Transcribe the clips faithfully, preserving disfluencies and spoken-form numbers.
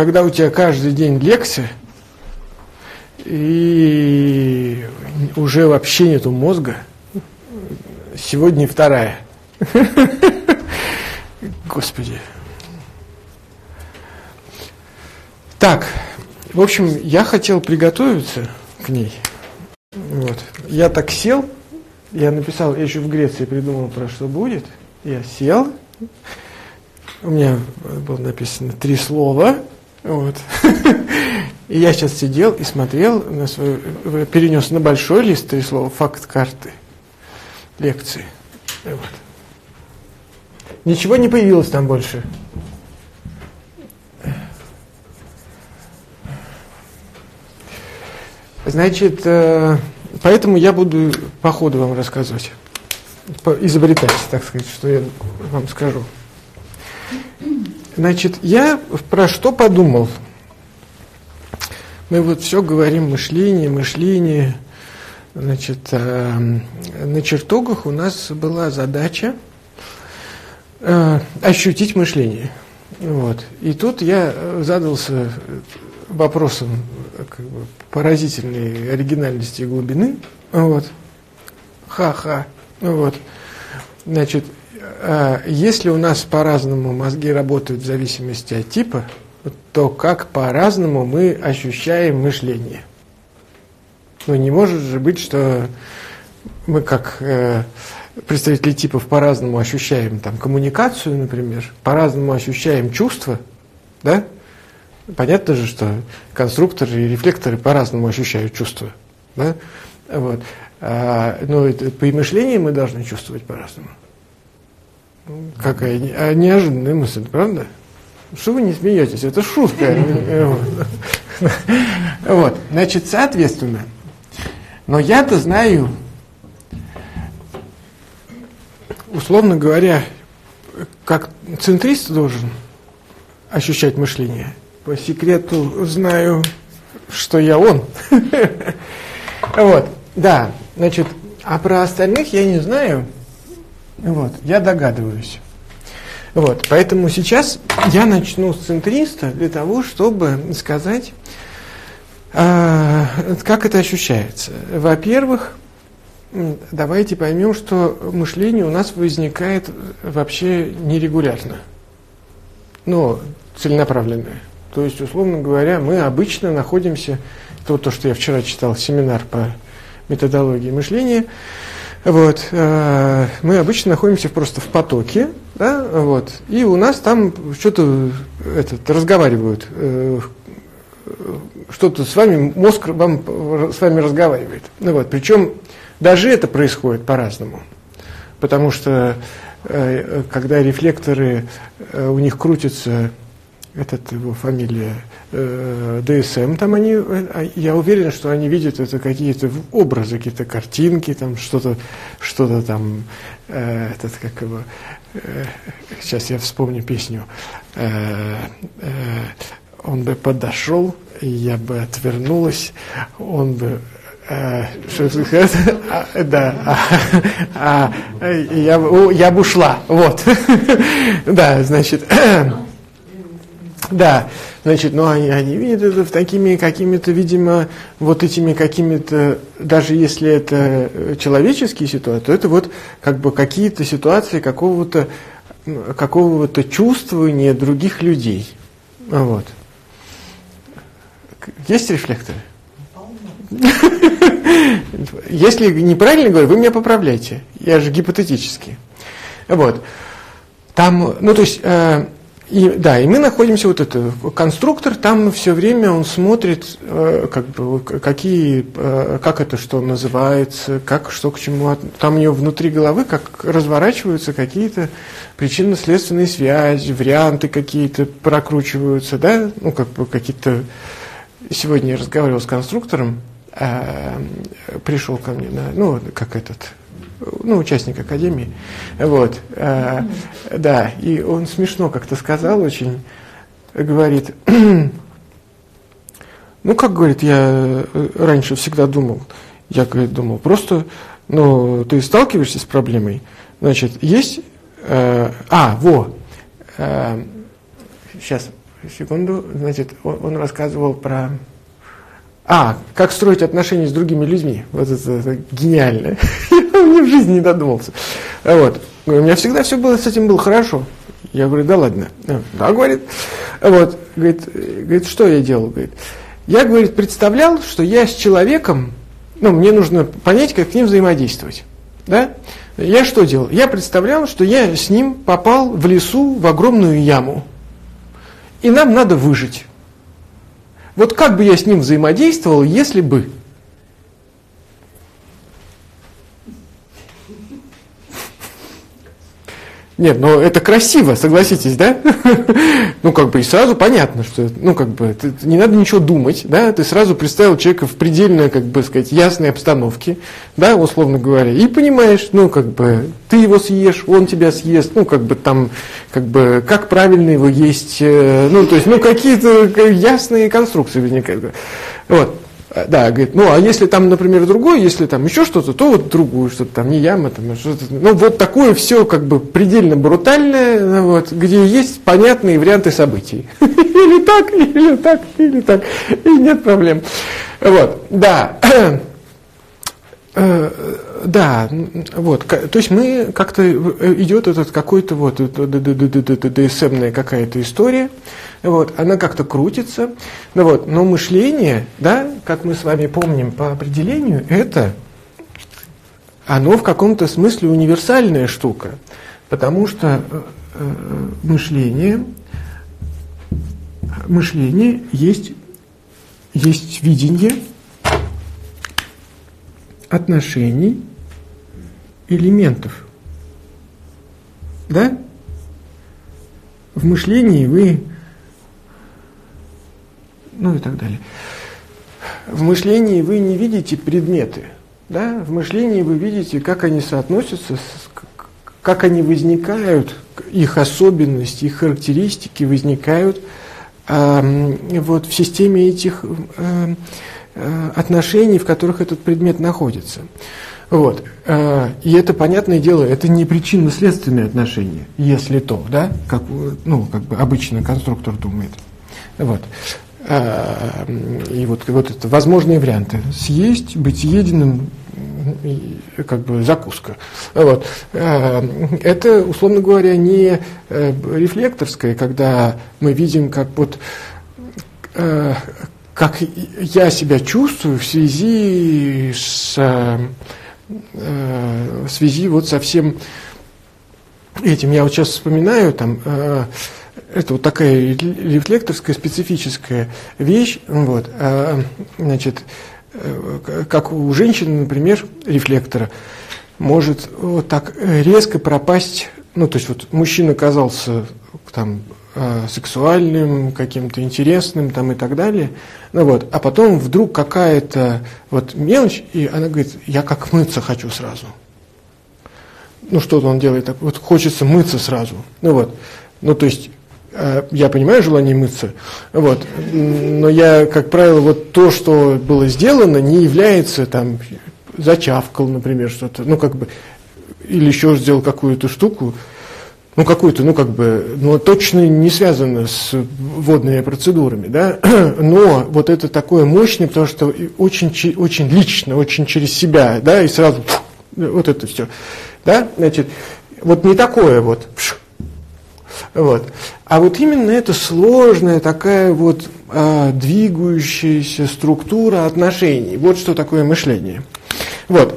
когда у тебя каждый день лекция, и уже вообще нету мозга, сегодня вторая. Господи. Так, в общем, я хотел приготовиться к ней. Вот. Я так сел, я написал, я еще в Греции придумал, про что будет. Я сел, у меня было написано три слова, вот. И я сейчас сидел и смотрел на свою, перенес на большой лист три слова, факт карты, лекции. Вот. Ничего не появилось там больше. Значит, поэтому я буду по ходу вам рассказывать, изобретать, так сказать, что я вам скажу. Значит, я про что подумал? Мы вот все говорим мышление, мышление. Значит, на чертогах у нас была задача ощутить мышление. Вот. И тут я задался вопросом как бы поразительной оригинальности и глубины. Вот. Ха-ха. Вот. Значит, если у нас по-разному мозги работают в зависимости от типа, то как по-разному мы ощущаем мышление? Ну, не может же быть, что мы как э, представители типов по-разному ощущаем там, коммуникацию, например, по-разному ощущаем чувства, да? Понятно же, что конструкторы и рефлекторы по-разному ощущают чувства, да? Вот. А, но это, по мышлению мы должны чувствовать по-разному. Какая не, неожиданная мысль, правда? Что вы не смеетесь? Это шутка. Вот, значит, соответственно, но я-то знаю, условно говоря, как центрист должен ощущать мышление. По секрету знаю, что я он. Вот, да, значит, а про остальных я не знаю. Вот, я догадываюсь. Вот, поэтому сейчас я начну с центриста для того, чтобы сказать, э, как это ощущается. Во-первых, давайте поймем, что мышление у нас возникает вообще нерегулярно, но целенаправленное. То есть, условно говоря, мы обычно находимся, то, то что я вчера читал семинар по методологии мышления, вот, э, мы обычно находимся просто в потоке, да, вот, и у нас там что-то этот, разговаривают, э, что-то с вами, мозг вам, с вами разговаривает. Ну, вот, причем даже это происходит по-разному, потому что э, когда рефлекторы, э, у них крутятся, этот его фамилия, э, ди эс эм, там они, э, я уверен, что они видят это какие-то образы, какие-то картинки, там что-то, что-то там, э, этот, как его, э, сейчас я вспомню песню, э, э, он бы подошел, я бы отвернулась, он бы, э, что а, да, а, а, я, я бы ушла, вот, да, значит. Да, значит, ну они, они видят это в такими какими-то, видимо, вот этими какими-то, даже если это человеческие ситуации, то это вот как бы какие-то ситуации какого-то какого-то чувствования других людей. Вот. Есть рефлекторы? Если неправильно говорю, вы меня поправляйте. Я же гипотетически. Вот. Там, ну то есть... И, да, и мы находимся, вот это, конструктор, там все время он смотрит, э, как бы, какие, э, как это что называется, как, что к чему, там у него внутри головы как разворачиваются какие-то причинно-следственные связи, варианты какие-то прокручиваются, да, ну, как бы какие-то, сегодня я разговаривал с конструктором, э, пришел ко мне, на, ну, как этот... ну, участник академии, вот, э, да, и он смешно как-то сказал очень, говорит, ну, как, говорит, я раньше всегда думал, я, говорит, думал, просто, ну, ты сталкиваешься с проблемой, значит, есть, э, а, во, э, сейчас, секунду, значит, он, он рассказывал про... А, как строить отношения с другими людьми. Вот это, это гениально. Я мне в жизни не додумался. Вот. У меня всегда все было, с этим было хорошо. Я говорю, да ладно. Да, говорит. Вот. Говорит, говорит, что я делал? Говорит, я, говорит, представлял, что я с человеком, ну, мне нужно понять, как с ним взаимодействовать. Да? Я что делал? Я представлял, что я с ним попал в лесу в огромную яму. И нам надо выжить. Вот как бы я с ним взаимодействовал, если бы... Нет, ну это красиво, согласитесь, да? Ну, как бы и сразу понятно, что, ну, как бы, ты, не надо ничего думать, да? Ты сразу представил человека в предельно, как бы сказать, ясной обстановке, да, условно говоря, и понимаешь, ну, как бы, ты его съешь, он тебя съест, ну, как бы там, как бы, как правильно его есть, ну, то есть, ну, какие-то ясные конструкции возникают. Вот. Да, говорит, ну, а если там, например, другой, если там еще что-то, то вот другую, что-то там, не яма, там, что-то, ну, вот такое все, как бы, предельно брутальное, вот, где есть понятные варианты событий. Или так, или так, или так, и нет проблем. Вот, да. Да, вот, то есть мы как-то идет этот какой-то вот ДСМная какая-то история, вот, она как-то крутится, ну вот, но мышление, да, как мы с вами помним по определению, это оно в каком-то смысле универсальная штука, потому что мышление, мышление есть, есть видение отношений, элементов. Да? В мышлении вы... Ну и так далее. В мышлении вы не видите предметы. Да? В мышлении вы видите, как они соотносятся, как они возникают, их особенности, их характеристики возникают э, вот, в системе этих... Э, отношений, в которых этот предмет находится. Вот. И это, понятное дело, это не причинно-следственные отношения, если то, да, как, ну, как бы обычно конструктор думает. Вот. И вот, вот это возможные варианты. Съесть, быть съеденным, как бы закуска. Вот. Это, условно говоря, не рефлекторское, когда мы видим, как вот как я себя чувствую в связи с э, в связи вот со всем этим. Я вот сейчас вспоминаю, там, э, это вот такая рефлекторская специфическая вещь, вот, э, значит, э, как у женщины, например, рефлектора, может вот так резко пропасть, ну, то есть вот мужчина казался там сексуальным, каким-то интересным там и так далее, ну вот, а потом вдруг какая-то вот мелочь, и она говорит, я как мыться хочу сразу. Ну что-то он делает так, вот хочется мыться сразу, ну вот, ну то есть я понимаю желание мыться, вот, но я, как правило, вот то, что было сделано, не является там, зачавкал, например, что-то, ну как бы, или еще сделал какую-то штуку, ну, какую-то, ну, как бы, ну, точно не связано с водными процедурами, да, но вот это такое мощное, потому что очень, очень лично, очень через себя, да, и сразу, вот это все, да, значит, вот не такое вот, вот, а вот именно эта сложная такая вот а, двигающаяся структура отношений, вот что такое мышление, вот.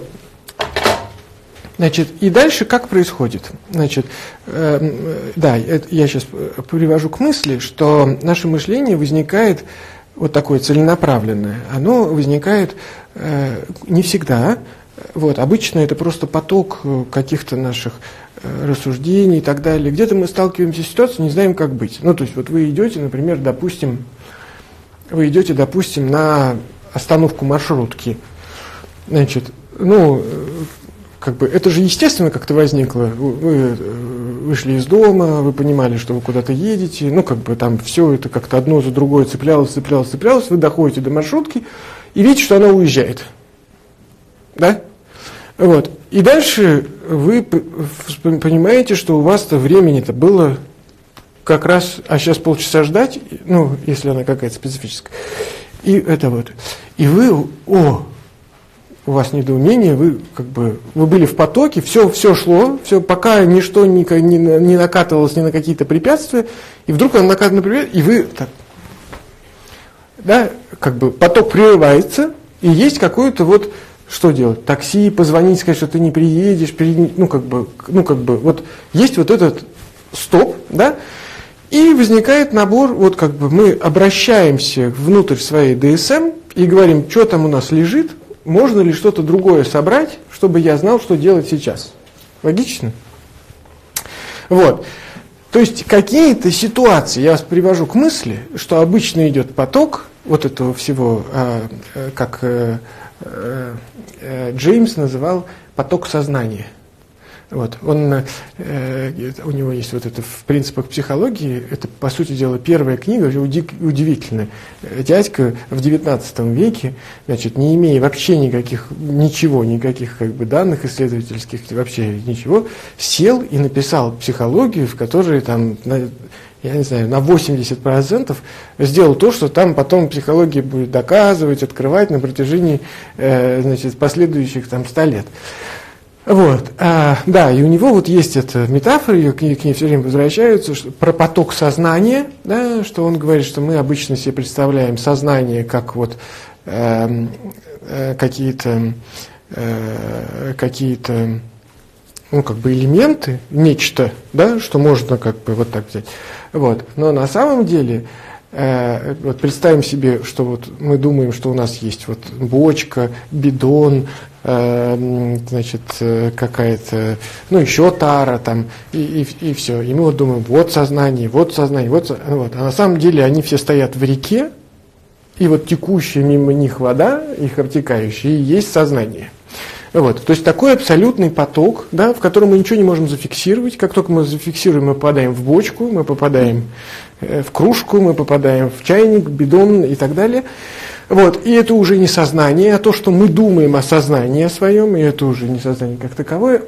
Значит, и дальше как происходит? Значит, э, да, это я сейчас привожу к мысли, что наше мышление возникает вот такое целенаправленное. Оно возникает э, не всегда. Вот, обычно это просто поток каких-то наших э, рассуждений и так далее. Где-то мы сталкиваемся с ситуацией, не знаем, как быть. Ну, то есть, вот вы идете, например, допустим, вы идете, допустим, на остановку маршрутки. Значит, ну, как бы, это же естественно как-то возникло. Вы вышли из дома, вы понимали, что вы куда-то едете, ну, как бы там все это как-то одно за другое цеплялось, цеплялось, цеплялось, вы доходите до маршрутки и видите, что она уезжает. Да? Вот. И дальше вы понимаете, что у вас-то времени-то было как раз, а сейчас полчаса ждать, ну, если она какая-то специфическая. И это вот. И вы, о, у вас недоумение, вы как бы, вы были в потоке, все, все шло, все, пока ничто не, не, не накатывалось ни на какие-то препятствия, и вдруг оно накатывает на препятствия, и вы так, да, как бы поток прерывается, и есть какое-то вот, что делать? Такси, позвонить, сказать, что ты не приедешь, перед, ну, как бы, ну, как бы, вот есть вот этот стоп, да, и возникает набор, вот как бы мы обращаемся внутрь своей ДСМ и говорим, что там у нас лежит, можно ли что-то другое собрать, чтобы я знал, что делать сейчас. Логично? Вот. То есть какие-то ситуации, я вас привожу к мысли, что обычно идет поток вот этого всего, как Джеймс называл поток сознания. Вот. Он, э, у него есть вот это в принципах психологии, это, по сути дела, первая книга, удивительная. Дядька в девятнадцатом веке, значит, не имея вообще никаких, ничего, никаких как бы данных исследовательских, вообще ничего, сел и написал психологию, в которой там, на, я не знаю, на восемьдесят процентов сделал то, что там потом психология будет доказывать, открывать на протяжении, э, значит, последующих там ста лет. Вот, а, да, и у него вот есть эта метафора, ее к ней, к ней все время возвращаются, что, про поток сознания, да, что он говорит, что мы обычно себе представляем сознание как вот э, э, какие-то, э, какие-то, ну, как бы элементы, нечто, да, что можно как бы вот так взять. Вот, но на самом деле, э, вот представим себе, что вот мы думаем, что у нас есть вот бочка, бидон, значит, какая-то, ну, еще тара там, и, и, и все. И мы вот думаем, вот сознание, вот сознание, вот, вот. А на самом деле они все стоят в реке, и вот текущая мимо них вода, их обтекающая, и есть сознание. Вот. То есть такой абсолютный поток, да, в котором мы ничего не можем зафиксировать. Как только мы зафиксируем, мы попадаем в бочку, мы попадаем в кружку, мы попадаем в чайник, бидон и так далее. Вот, и это уже не сознание, а то, что мы думаем о сознании о своем, и это уже не сознание как таковое.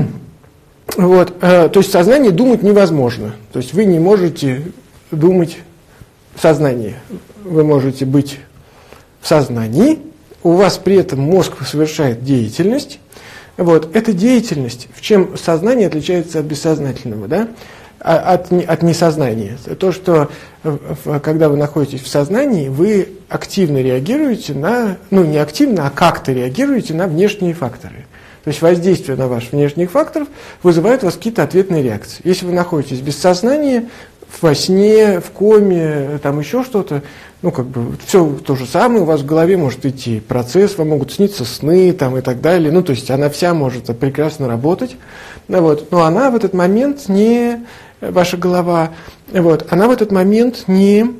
Вот, э, то есть сознание думать невозможно. То есть вы не можете думать в сознании. Вы можете быть в сознании, у вас при этом мозг совершает деятельность. Вот, эта деятельность, в чем сознание отличается от бессознательного, да? От, от несознания. То, что когда вы находитесь в сознании, вы активно реагируете на, ну не активно, а как-то реагируете на внешние факторы. То есть воздействие на ваших внешних факторов вызывает у вас какие-то ответные реакции. Если вы находитесь без сознания, во сне, в коме, там еще что-то, ну как бы все то же самое, у вас в голове может идти процесс, вам могут сниться сны там, и так далее. Ну то есть она вся может прекрасно работать. Вот. Но она в этот момент не... ваша голова, вот, она в этот момент не,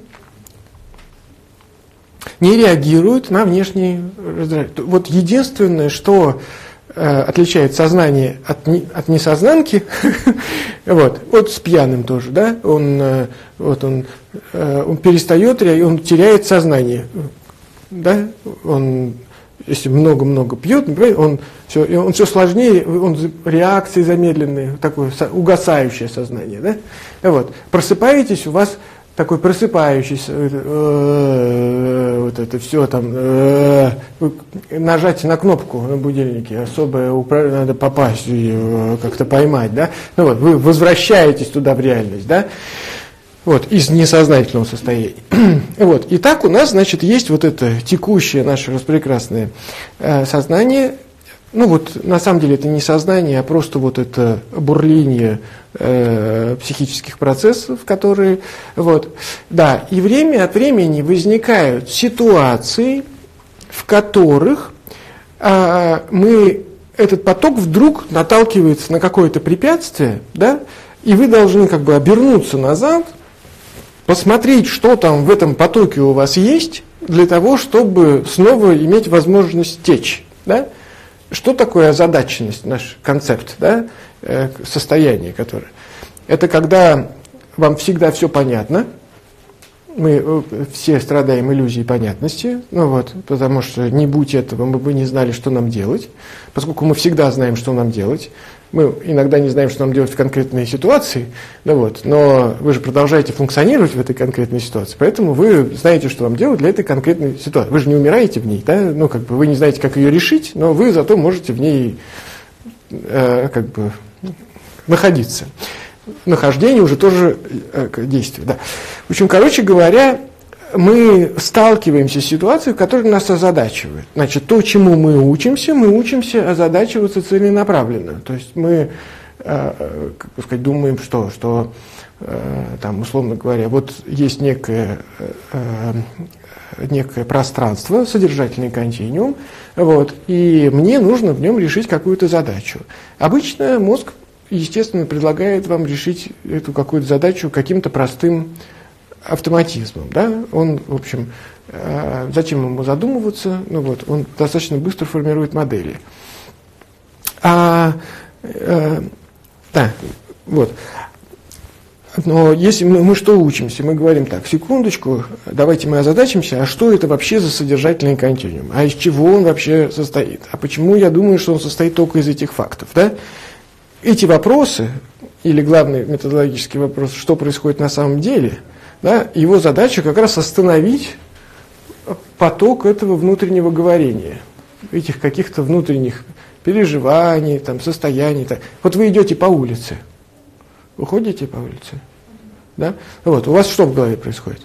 не реагирует на внешние раздражения. Вот единственное, что э, отличает сознание от, не, от несознанки, вот, вот с пьяным тоже, да, он, э, вот он, э, он перестает, он теряет сознание, да, он... Если много-много пьет, он все, он все сложнее, он реакции замедленные, такое угасающее сознание. Да? Вот. Просыпаетесь, у вас такой просыпающийся, вот это все там, нажать на кнопку на будильнике, особое управление, надо попасть, как-то поймать. Да? Ну вот, вы возвращаетесь туда в реальность. Да? Вот, из несознательного состояния. Вот, и так у нас, значит, есть вот это текущее наше распрекрасное э, сознание. Ну вот, на самом деле это не сознание, а просто вот это бурление э, психических процессов, которые, вот, да, и время от времени возникают ситуации, в которых э, мы, этот поток вдруг наталкивается на какое-то препятствие, да, и вы должны как бы обернуться назад, посмотреть, что там в этом потоке у вас есть, для того, чтобы снова иметь возможность течь. Да? Что такое озадаченность, наш концепт, да? Состояние, которое? Это когда вам всегда все понятно, мы все страдаем иллюзией понятности, ну вот, потому что не будь этого, мы бы не знали, что нам делать, поскольку мы всегда знаем, что нам делать. Мы иногда не знаем, что нам делать в конкретной ситуации, да вот, но вы же продолжаете функционировать в этой конкретной ситуации, поэтому вы знаете, что вам делать для этой конкретной ситуации. Вы же не умираете в ней, да? Ну, как бы вы не знаете, как ее решить, но вы зато можете в ней э, как бы находиться. Нахождение уже тоже э, действие, да. В общем, короче говоря, мы сталкиваемся с ситуацией, которая нас озадачивает. Значит, то, чему мы учимся, мы учимся озадачиваться целенаправленно. То есть мы, э, как бы сказать, думаем, что, что э, там, условно говоря, вот есть некое, э, некое пространство, содержательный континуум, вот, и мне нужно в нем решить какую-то задачу. Обычно мозг, естественно, предлагает вам решить эту какую-то задачу каким-то простым автоматизмом, да, он, в общем, э, зачем ему задумываться, ну вот, он достаточно быстро формирует модели. А, э, да, вот. Но если мы, мы что учимся, мы говорим так, секундочку, давайте мы озадачимся, а что это вообще за содержательный континуум, а из чего он вообще состоит, а почему я думаю, что он состоит только из этих фактов, да? Эти вопросы, или главный методологический вопрос, что происходит на самом деле, да, его задача как раз остановить поток этого внутреннего говорения, этих каких-то внутренних переживаний, там, состояний. Так. Вот вы идете по улице, вы ходите по улице, да? Вот, у вас что в голове происходит?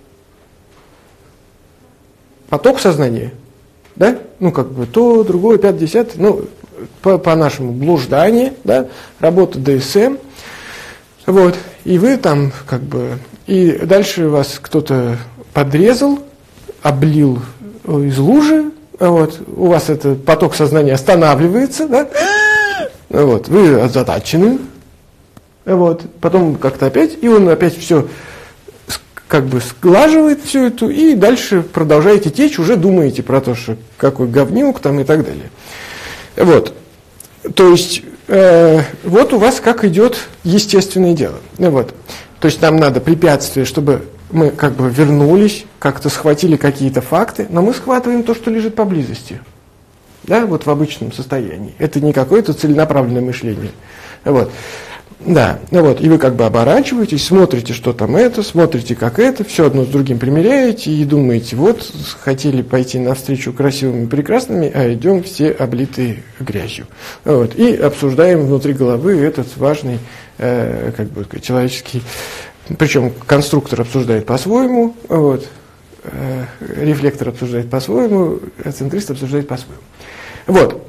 Поток сознания, да? Ну, как бы то, другое, пятое, десятое, ну, по, по нашему блужданию, да, работа ди эс эм, вот, и вы там, как бы, и дальше вас кто-то подрезал, облил из лужи, вот, у вас этот поток сознания останавливается, да, вот, вы озадачены, вот, потом как-то опять, и он опять все как бы сглаживает всю эту, и дальше продолжаете течь, уже думаете про то, что какой говнюк там и так далее. Вот, то есть, э, вот у вас как идет естественное дело, вот. То есть нам надо препятствие, чтобы мы как бы вернулись, как-то схватили какие-то факты, но мы схватываем то, что лежит поблизости, да, вот в обычном состоянии. Это не какое-то целенаправленное мышление, вот. Да, ну вот, и вы как бы оборачиваетесь, смотрите, что там это, смотрите, как это, все одно с другим примеряете и думаете, вот, хотели пойти навстречу красивыми и прекрасными, а идем все облитые грязью. Вот, и обсуждаем внутри головы этот важный, э, как бы, человеческий, причем конструктор обсуждает по-своему, вот, э, рефлектор обсуждает по-своему, центрист обсуждает по-своему. Вот.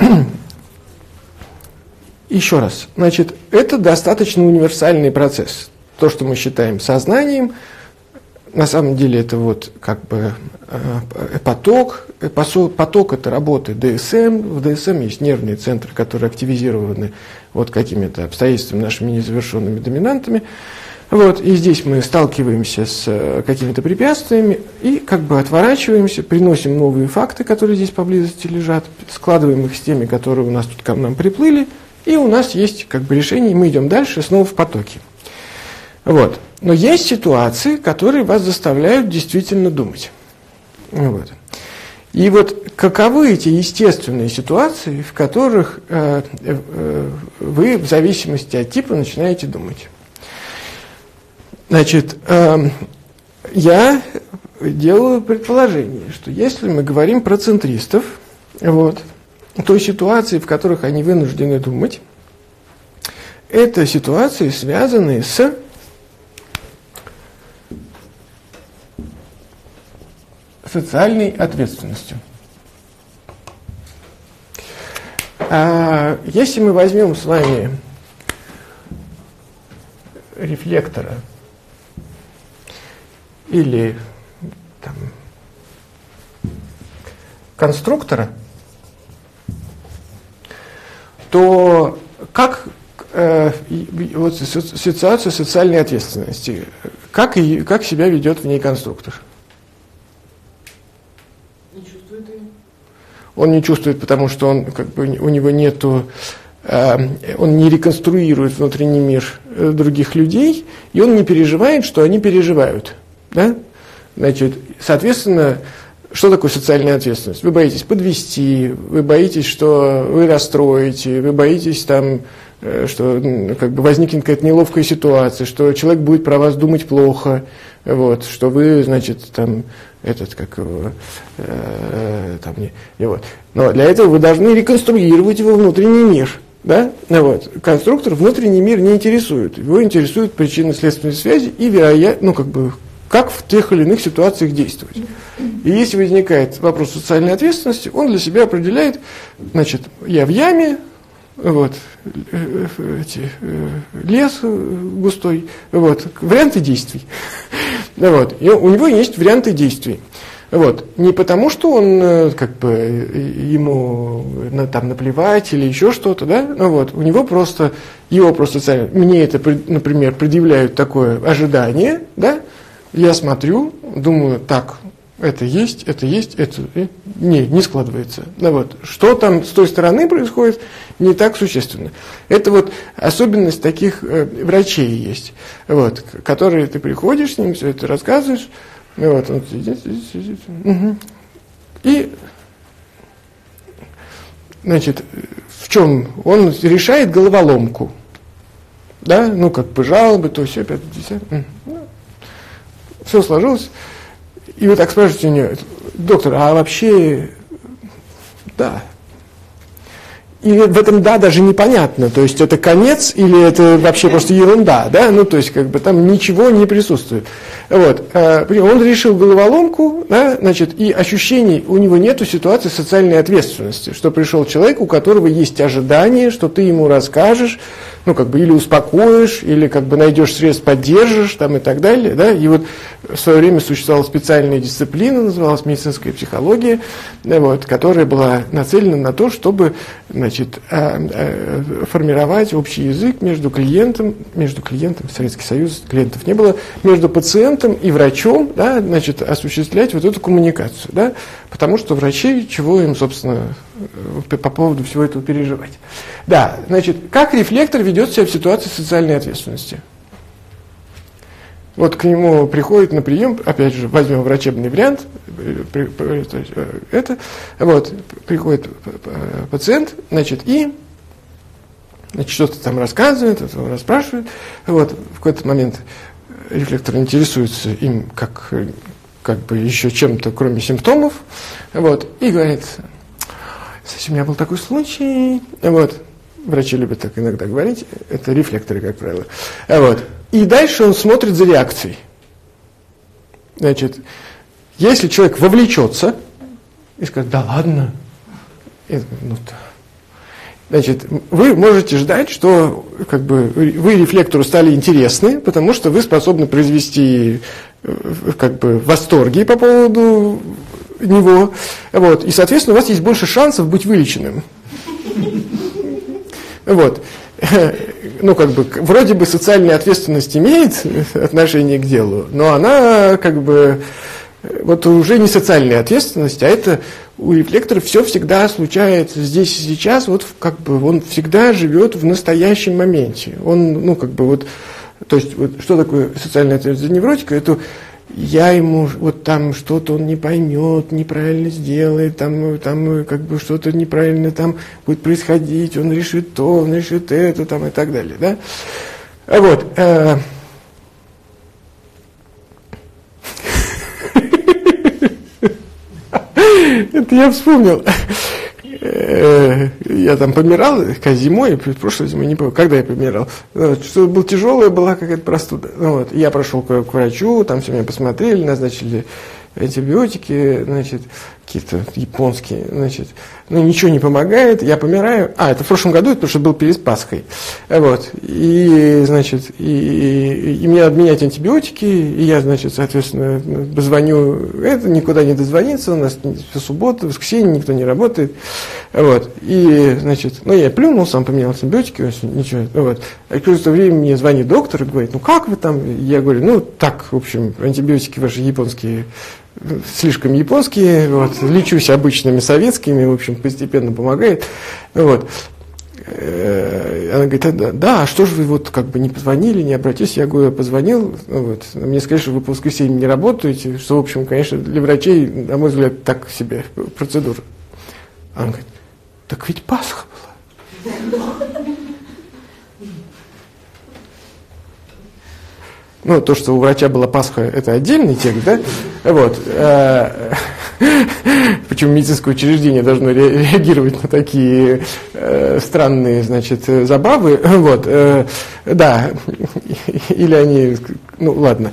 Еще раз, значит, это достаточно универсальный процесс. То, что мы считаем сознанием, на самом деле это вот как бы э, поток. Поток – это работа ди эс эм. В ди эс эм есть нервные центры, которые активизированы вот какими-то обстоятельствами, нашими незавершенными доминантами. Вот, и здесь мы сталкиваемся с какими-то препятствиями и как бы отворачиваемся, приносим новые факты, которые здесь поблизости лежат, складываем их с теми, которые у нас тут к нам приплыли, и у нас есть как бы решение, и мы идем дальше снова в потоке. Вот. Но есть ситуации, которые вас заставляют действительно думать. Вот. И вот каковы эти естественные ситуации, в которых э, э, вы в зависимости от типа начинаете думать? Значит, э, я делаю предположение, что если мы говорим про центристов, вот, то ситуации, в которых они вынуждены думать, это ситуации, связанные с социальной ответственностью. А если мы возьмем с вами рефлектора или там, конструктора, то как э, вот, ситуация социальной ответственности, как, и, как себя ведет в ней конструктор? Не чувствует ее? Он не чувствует, потому что он, как бы, у него нету, э, он не реконструирует внутренний мир других людей, и он не переживает, что они переживают. Да? Значит, соответственно, что такое социальная ответственность? Вы боитесь подвести, вы боитесь, что вы расстроите, вы боитесь там что как бы возникнет какая-то неловкая ситуация, что человек будет про вас думать плохо, вот, что вы, значит, там, этот, как его, э, там, не, и вот. Но для этого вы должны реконструировать его внутренний мир, да, вот. Конструктор внутренний мир не интересует, его интересуют причинно-следственные связи и, вероятно, ну, как бы, как в тех или иных ситуациях действовать. И если возникает вопрос социальной ответственности, он для себя определяет, значит, я в яме, вот, эти, лес густой, вот, варианты действий. Вот, и у него есть варианты действий. Вот, не потому, что он, как бы, ему там наплевать или еще что-то, да, ну вот, у него просто, его просто социально, мне это, например, предъявляют такое ожидание, да, я смотрю, думаю, так, это есть, это есть, это не, не складывается. Ну, вот. Что там с той стороны происходит, не так существенно. Это вот особенность таких э, врачей есть, вот, которые ты приходишь с ним, все это рассказываешь, вот, он сидит, сидит, сидит, угу. И, значит, в чем? Он решает головоломку, да, ну, как бы жалобы, то все, пятое, десятое, ну, все сложилось. И вы так спрашиваете у нее, доктор, а вообще, да. И в этом да даже непонятно, то есть это конец или это вообще просто ерунда, да, ну то есть как бы там ничего не присутствует. Вот, он решил головоломку, да, значит, и ощущений, у него нету ситуации социальной ответственности, что пришел человек, у которого есть ожидание, что ты ему расскажешь, ну как бы или успокоишь, или как бы найдешь средств, поддержишь, там и так далее, да, и вот в свое время существовала специальная дисциплина, называлась медицинская психология, да, вот, которая была нацелена на то, чтобы, значит, формировать общий язык между клиентом, между клиентом, Советский Союз, клиентов не было, между пациентом и врачом, да, значит, осуществлять вот эту коммуникацию, да, потому что врачи, чего им, собственно, по поводу всего этого переживать. Да, значит, как рефлектор ведет себя в ситуации социальной ответственности? Вот к нему приходит на прием, опять же, возьмем врачебный вариант, это, вот, приходит пациент, значит, и значит, что-то там рассказывает, это расспрашивает, вот, в какой-то момент рефлектор интересуется им как, как бы еще чем-то, кроме симптомов, вот, и говорит, кстати, у меня был такой случай, вот, врачи любят так иногда говорить, это рефлекторы, как правило, вот, и дальше он смотрит за реакцией. Значит, если человек вовлечется и скажет, да ладно, и, ну, да. Значит, вы можете ждать, что как бы, вы рефлектору стали интересны, потому что вы способны произвести как бы, восторги по поводу него, вот, и, соответственно, у вас есть больше шансов быть вылеченным. Вот. Ну, как бы, вроде бы социальная ответственность имеет отношение к делу, но она, как бы, вот уже не социальная ответственность, а это у рефлектора все всегда случается здесь и сейчас, вот как бы он всегда живет в настоящем моменте. Он, ну, как бы, вот, то есть, вот, что такое социальная ответственность для невротика? Это я ему, вот там что-то он не поймет, неправильно сделает, там, там как бы что-то неправильно там будет происходить, он решит то, он решит это, там и так далее, да? Вот. Э- Это я вспомнил. Я там помирал зимой, прошлой зимой, не помню, когда я помирал. Что было тяжелая, была какая-то простуда. Вот. Я прошел к, к врачу, там все меня посмотрели, назначили антибиотики, значит, какие-то японские, значит, ну ничего не помогает, я помираю. А, это в прошлом году, это потому что был перед Пасхой. Вот. И, значит, и, и, и мне надо менять антибиотики, и я, значит, соответственно, звоню, это никуда не дозвониться, у нас суббота, воскресенье, никто не работает. Вот. И, значит, ну я плюнул, сам поменял антибиотики, ничего. Вот. А через то время мне звонит доктор и говорит, ну как вы там? Я говорю, ну так, в общем, антибиотики ваши японские слишком японские, вот, лечусь обычными советскими, в общем, постепенно помогает. Вот. Она говорит, да, да, а что же вы вот как бы не позвонили, не обратились? Я говорю, я позвонил, вот. Мне сказали, что вы по воскресеньям не работаете, что, в общем, конечно, для врачей, на мой взгляд, так себе процедура. Она говорит, так ведь Пасха была. Ну, то, что у врача была Пасха, это отдельный текст, да? Вот. Почему медицинское учреждение должно реагировать на такие странные, значит, забавы? Вот. Да. Или они... Ну, ладно.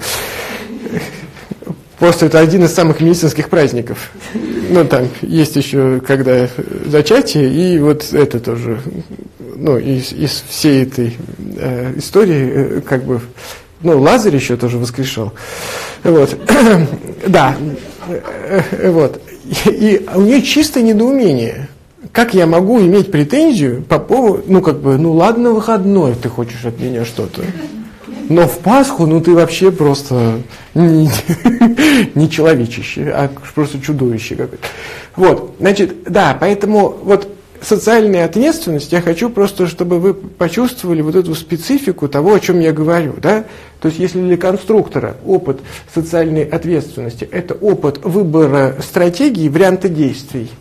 Просто это один из самых медицинских праздников. Ну, там есть еще, когда зачатие, и вот это тоже, ну, из, из всей этой э, истории, э, как бы, ну, Лазарь еще тоже воскрешал. Вот. Да. Вот. И у нее чистое недоумение. Как я могу иметь претензию по поводу, ну, как бы, ну, ладно, выходной, ты хочешь от меня что-то. Но в Пасху, ну, ты вообще просто не, не человечище, а просто чудовище какое-то. Вот, значит, да, поэтому вот социальная ответственность, я хочу просто, чтобы вы почувствовали вот эту специфику того, о чем я говорю, да. То есть, если для конструктора опыт социальной ответственности – это опыт выбора стратегии, варианта действий,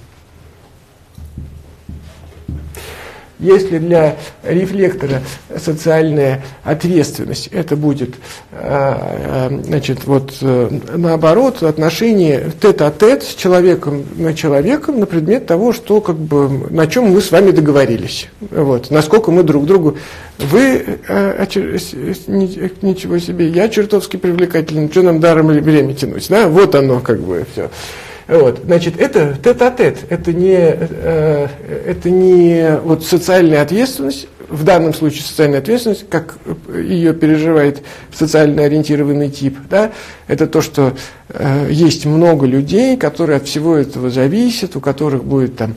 если для рефлектора социальная ответственность, это будет, значит, вот наоборот, отношение тет-а-тет с человеком на человеком на предмет того, что, как бы, на чем мы с вами договорились. Вот, насколько мы друг другу... Вы, а, ничего себе, я чертовски привлекательный, что нам даром время тянуть, да? Вот оно, как бы, все. Вот, значит, это тет-а-тет, это не, э, это не вот социальная ответственность, в данном случае социальная ответственность, как ее переживает социально ориентированный тип, да, это то, что э, есть много людей, которые от всего этого зависят, у которых будет там,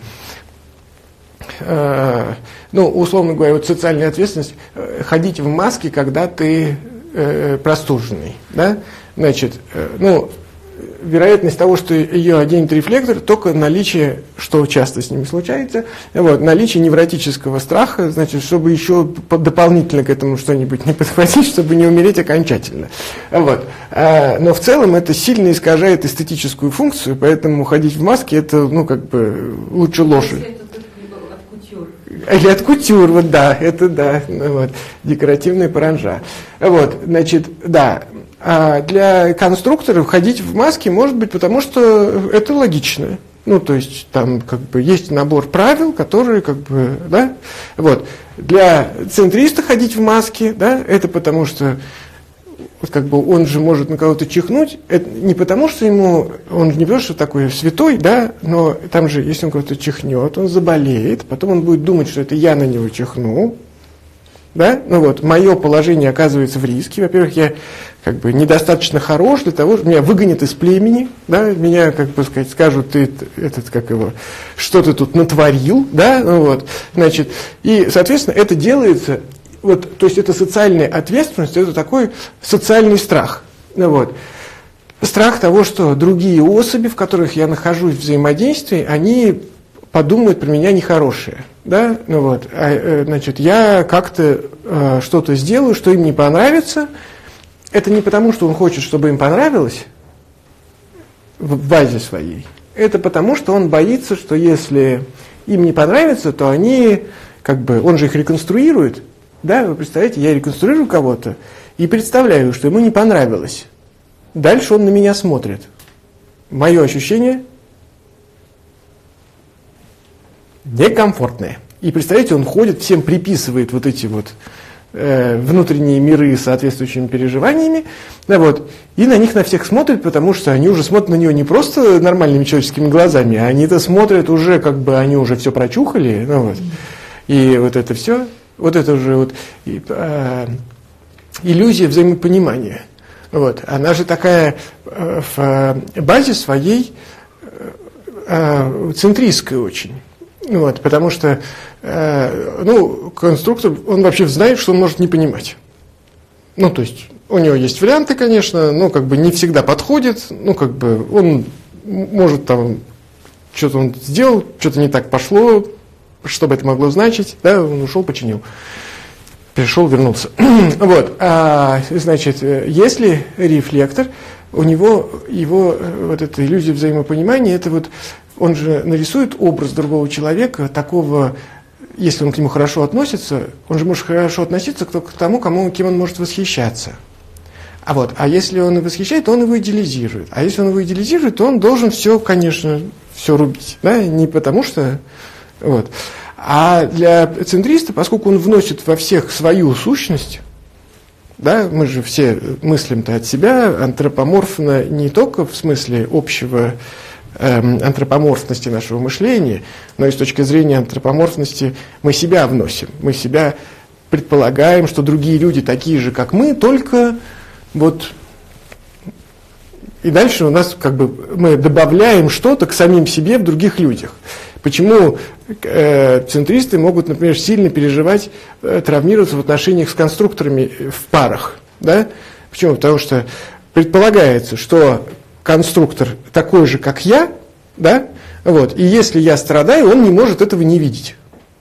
э, ну, условно говоря, вот социальная ответственность, э, ходить в маске, когда ты э, простуженный, да, значит, э, ну, вероятность того, что ее оденет рефлектор, только наличие, что часто с ними случается, вот, наличие невротического страха, значит, чтобы еще дополнительно к этому что-нибудь не подхватить, чтобы не умереть окончательно. Вот. А, но в целом это сильно искажает эстетическую функцию, поэтому ходить в маске, это, ну, как бы, лучше лошадь. Или от кутюр, вот, да, это, да, вот, декоративная паранжа. Вот, значит, да. А для конструкторов ходить в маске может быть, потому что это логично. Ну, то есть, там, как бы, есть набор правил, которые, как бы, да, вот. Для центриста ходить в маске, да, это потому что, вот, как бы, он же может на кого-то чихнуть, это не потому что ему, он же не потому что такой святой, да, но там же, если он кого-то чихнет, он заболеет, потом он будет думать, что это я на него чихнул, да, ну вот, мое положение оказывается в риске. Во-первых, я, как бы, недостаточно хорош для того, что меня выгонят из племени, да, меня, как бы сказать, скажут, ты этот, как его, что ты тут натворил, да, ну вот, значит, и, соответственно, это делается, вот, то есть это социальная ответственность, это такой социальный страх, ну вот. Страх того, что другие особи, в которых я нахожусь в взаимодействии, они подумают про меня нехорошее, да, ну вот, а, значит, я как-то э, что-то сделаю, что им не понравится. Это не потому, что он хочет, чтобы им понравилось в базе своей, это потому, что он боится, что если им не понравится, то они, как бы, он же их реконструирует, да, вы представляете, я реконструирую кого-то и представляю, что ему не понравилось. Дальше он на меня смотрит. Мое ощущение некомфортное. И представляете, он ходит, всем приписывает вот эти вот э, внутренние миры с соответствующими переживаниями, да, вот, и на них на всех смотрит, потому что они уже смотрят на него не просто нормальными человеческими глазами, а они-то смотрят уже, как бы они уже все прочухали, ну, вот. И вот это все, вот это уже вот и, э, иллюзия взаимопонимания. Вот. Она же такая э, в базе своей э, э, центристская очень. Вот, потому что, э, ну, конструктор, он вообще знает, что он может не понимать. Ну, то есть, у него есть варианты, конечно, но как бы не всегда подходит, ну, как бы он может там, что-то он сделал, что-то не так пошло, что бы это могло значить, да, он ушел, починил. Пришел, вернулся. Вот, а, значит, если рефлектор, у него, его вот эта иллюзия взаимопонимания, это вот, он же нарисует образ другого человека, такого, если он к нему хорошо относится, он же может хорошо относиться к тому, кому, кем он может восхищаться. А, вот, а если он и восхищает, то он его идеализирует. А если он его идеализирует, то он должен все, конечно, все рубить. Да? Не потому что... Вот. А для центриста, поскольку он вносит во всех свою сущность, да, мы же все мыслим-то от себя антропоморфно не только в смысле общего эм, антропоморфности нашего мышления, но и с точки зрения антропоморфности мы себя вносим. Мы себя предполагаем, что другие люди такие же, как мы, только вот... И дальше у нас как бы мы добавляем что-то к самим себе в других людях. Почему э, центристы могут, например, сильно переживать, э, травмироваться в отношениях с конструкторами в парах? Да? Почему? Потому что предполагается, что конструктор такой же, как я, да? Вот, и если я страдаю, он не может этого не видеть.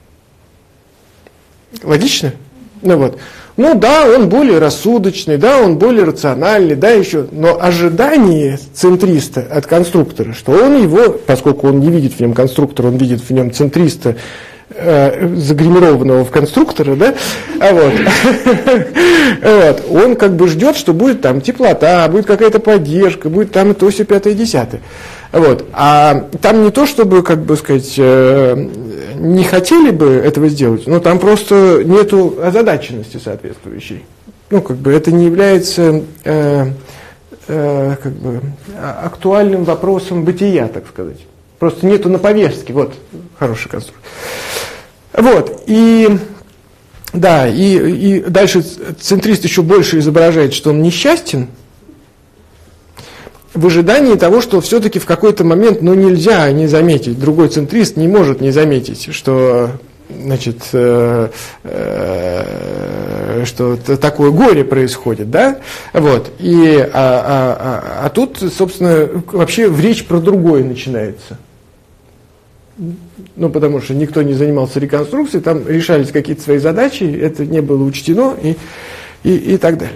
Логично? Ну вот. Ну да, он более рассудочный, да, он более рациональный, да, еще. Но ожидание центриста от конструктора, что он его, поскольку он не видит в нем конструктора, он видит в нем центриста, э, загримированного в конструктора, да, а вот, вот, он как бы ждет, что будет там теплота, будет какая-то поддержка, будет там то, сё, пятое, десятое. Вот. А там не то, чтобы, как бы сказать, не хотели бы этого сделать, но там просто нету озадаченности соответствующей. Ну, как бы это не является э, э, как бы актуальным вопросом бытия, так сказать. Просто нету на повестке. Вот, хороший конструктор. Вот, и да, и, и дальше центрист еще больше изображает, что он несчастен, в ожидании того, что все-таки в какой-то момент, ну, нельзя не заметить, другой центрист не может не заметить, что, значит, э, э, что такое горе происходит, да, вот, и, а, а, а, а тут, собственно, вообще речь про другое начинается. Ну, потому что никто не занимался реконструкцией, там решались какие-то свои задачи, это не было учтено и, и, и так далее.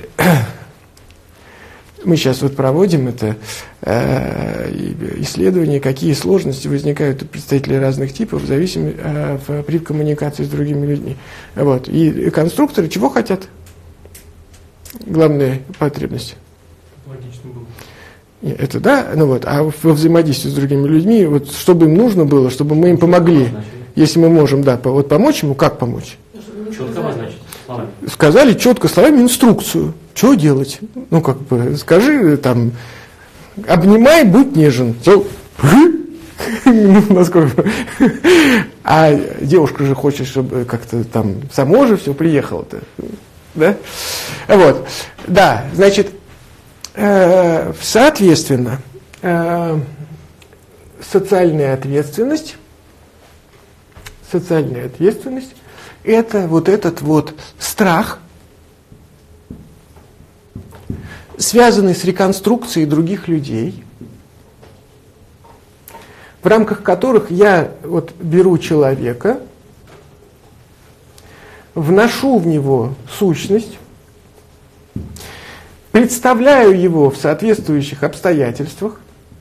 Мы сейчас вот проводим это э, исследование, какие сложности возникают у представителей разных типов в зависимости э, при коммуникации с другими людьми. Вот. И конструкторы чего хотят? Главная потребность. Логично было. Нет, это да, ну вот, а во взаимодействии с другими людьми, вот, чтобы им нужно было, чтобы мы им помогли. Если мы можем, да, вот помочь ему, как помочь? Четко обозначить словами. Сказали четко словами инструкцию. Что делать? Ну, как бы, скажи, там, обнимай, будь нежен. Насколько? А девушка же хочет, чтобы как-то там само же все приехало-то. Да? Вот. Да, значит, э, соответственно, э, социальная ответственность, социальная ответственность, это вот этот вот страх, связанный с реконструкцией других людей, в рамках которых я вот беру человека, вношу в него сущность, представляю его в соответствующих обстоятельствах,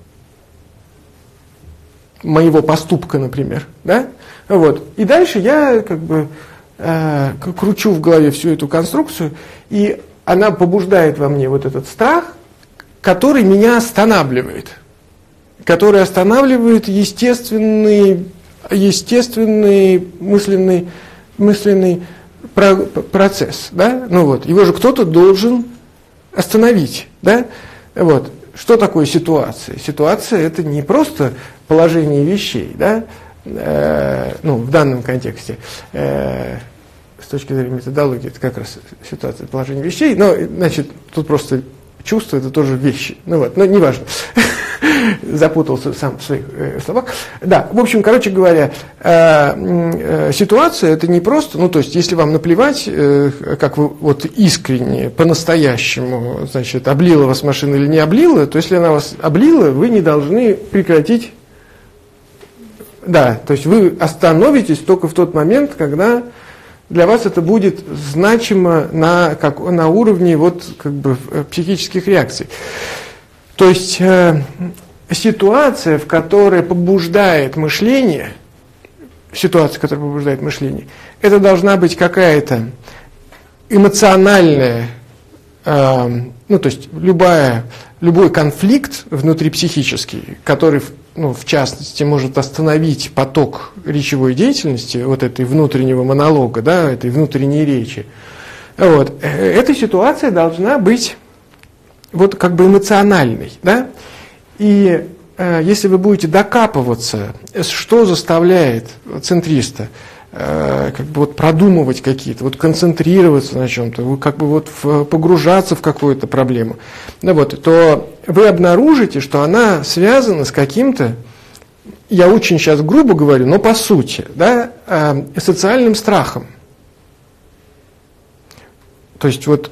моего поступка, например, да? Вот. И дальше я как бы э, кручу в голове всю эту конструкцию, и она побуждает во мне вот этот страх, который меня останавливает, который останавливает естественный, естественный мысленный, мысленный про, процесс, да? Ну вот, его же кто-то должен остановить, да? Вот. Что такое ситуация? Ситуация – это не просто положение вещей, да? Э, ну, в данном контексте. Э, с точки зрения методологии, это как раз ситуация положения вещей, но, значит, тут просто чувство – это тоже вещи. Ну вот, но неважно. Запутался сам в своих э, словах. Да, в общем, короче говоря, э, э, ситуация – это не просто, ну, то есть, если вам наплевать, э, как вы вот искренне, по-настоящему, значит, облила вас машина или не облила, то если она вас облила, вы не должны прекратить. Да, то есть вы остановитесь только в тот момент, когда для вас это будет значимо на, как, на уровне вот, как бы, психических реакций. То есть э, ситуация, в которой побуждает мышление, ситуация, которая побуждает мышление, это должна быть какая-то эмоциональная ну, то есть любая, любой конфликт внутрипсихический, который, ну, в частности, может остановить поток речевой деятельности, вот этой внутреннего монолога, да, этой внутренней речи, вот, эта ситуация должна быть вот как бы эмоциональной, да, и э, если вы будете докапываться, что заставляет центриста как бы вот продумывать какие-то, вот концентрироваться на чем-то, как бы вот в, погружаться в какую-то проблему, да, вот, то вы обнаружите, что она связана с каким-то, я очень сейчас грубо говорю, но по сути, да, социальным страхом. То есть вот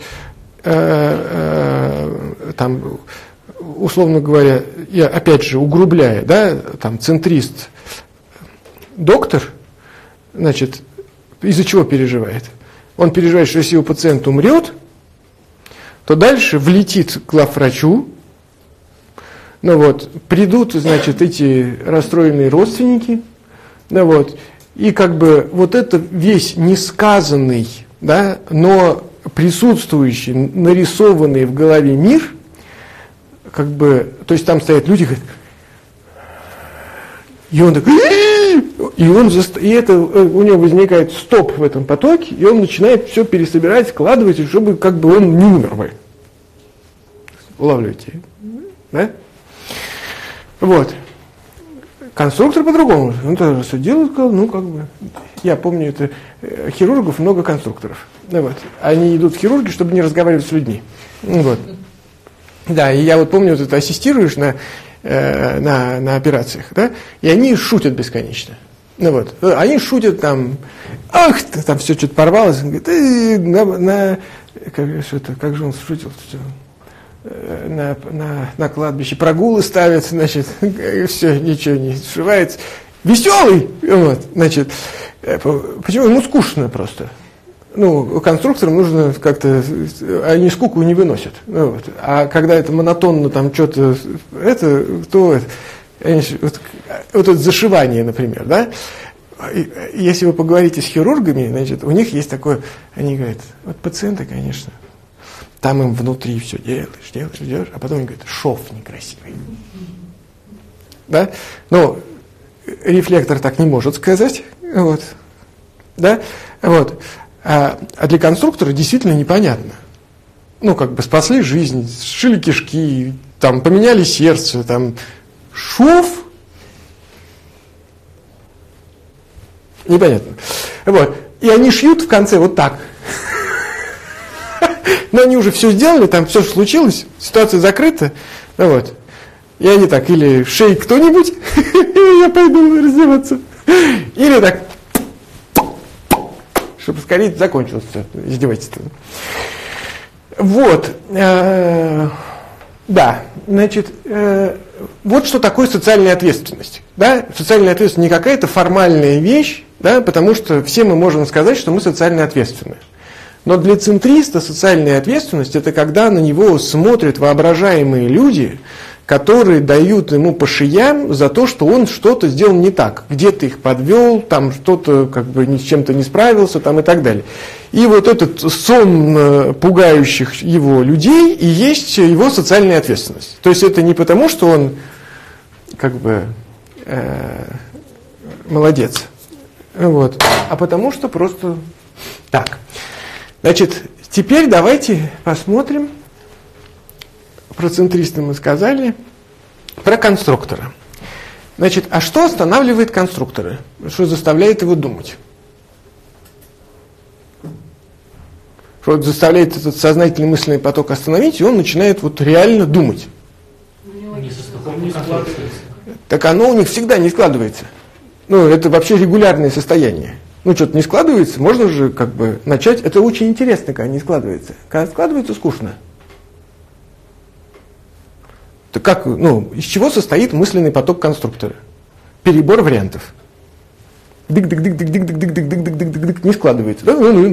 э, э, там, условно говоря, я опять же угрубляя, да, там центрист, доктор, значит, из-за чего переживает? Он переживает, что если его пациент умрет, то дальше влетит к главврачу, ну вот, придут, значит, эти расстроенные родственники, ну вот, и как бы вот это весь несказанный, да, но присутствующий, нарисованный в голове мир, как бы, то есть там стоят люди, говорят, и он такой, и, он, и это, у него возникает стоп в этом потоке, и он начинает все пересобирать, складывать, чтобы как бы он не умер бы. Улавливаете? Да? Вот. Конструктор по-другому. Он тоже судил и сказал, ну как бы, я помню, это хирургов много конструкторов. Да, вот. Они идут в хирурги, чтобы не разговаривать с людьми. Вот. Да, и я вот помню, вот это ассистируешь на, э, на, на операциях, да, и они шутят бесконечно. Ну вот, они шутят там, ах, там все что-то порвалось, он говорит, э, на, на как, что-то, как же он шутил, что, э, на, на, на кладбище прогулы ставят, значит, все, ничего не сшивается. Веселый, вот, значит, э, почему? Ему скучно просто. Ну, конструкторам нужно как-то, они скуку не выносят. Ну, вот. А когда это монотонно, там что-то, это, то это, вот, вот это зашивание, например, да, если вы поговорите с хирургами, значит, у них есть такое, они говорят, вот пациенты, конечно, там им внутри все делаешь, делаешь, делаешь, а потом они говорят, шов некрасивый. Да? Ну, рефлектор так не может сказать, вот, да, вот. А, а для конструктора действительно непонятно. Ну, как бы спасли жизнь, сшили кишки, там, поменяли сердце, там, шов. Непонятно. Вот. И они шьют в конце вот так. Но они уже все сделали, там все случилось, ситуация закрыта. Вот. И они так, или шей кто-нибудь, я пойду раздеваться, или так, чтобы скорее закончилось все издевательство. Вот. Э, да, значит, э, вот что такое социальная ответственность. Да? Социальная ответственность не какая-то формальная вещь, да, потому что все мы можем сказать, что мы социально ответственны. Но для центриста социальная ответственность – это когда на него смотрят воображаемые люди, которые дают ему по шиям за то, что он что-то сделал не так. Где-то их подвел, там что-то как бы с чем-то не справился, там и так далее. И вот этот сон пугающих его людей и есть его социальная ответственность. То есть это не потому, что он как бы э, молодец, вот, а потому что просто так. Значит, теперь давайте посмотрим. Про центриста мы сказали, про конструктора. Значит, а что останавливает конструктора? Что заставляет его думать? Что заставляет этот сознательный мысленный поток остановить, и он начинает вот реально думать. Не складывается. Так оно у них всегда не складывается. Ну, это вообще регулярное состояние. Ну, что-то не складывается, можно же как бы начать. Это очень интересно, когда не складывается. Когда складывается, скучно. Так как, ну, из чего состоит мысленный поток конструктора? Перебор вариантов. Дык-дык-дык-дык-дык-дык-дык-дык-дык-дык-дык, не складывается. Да? Узнал,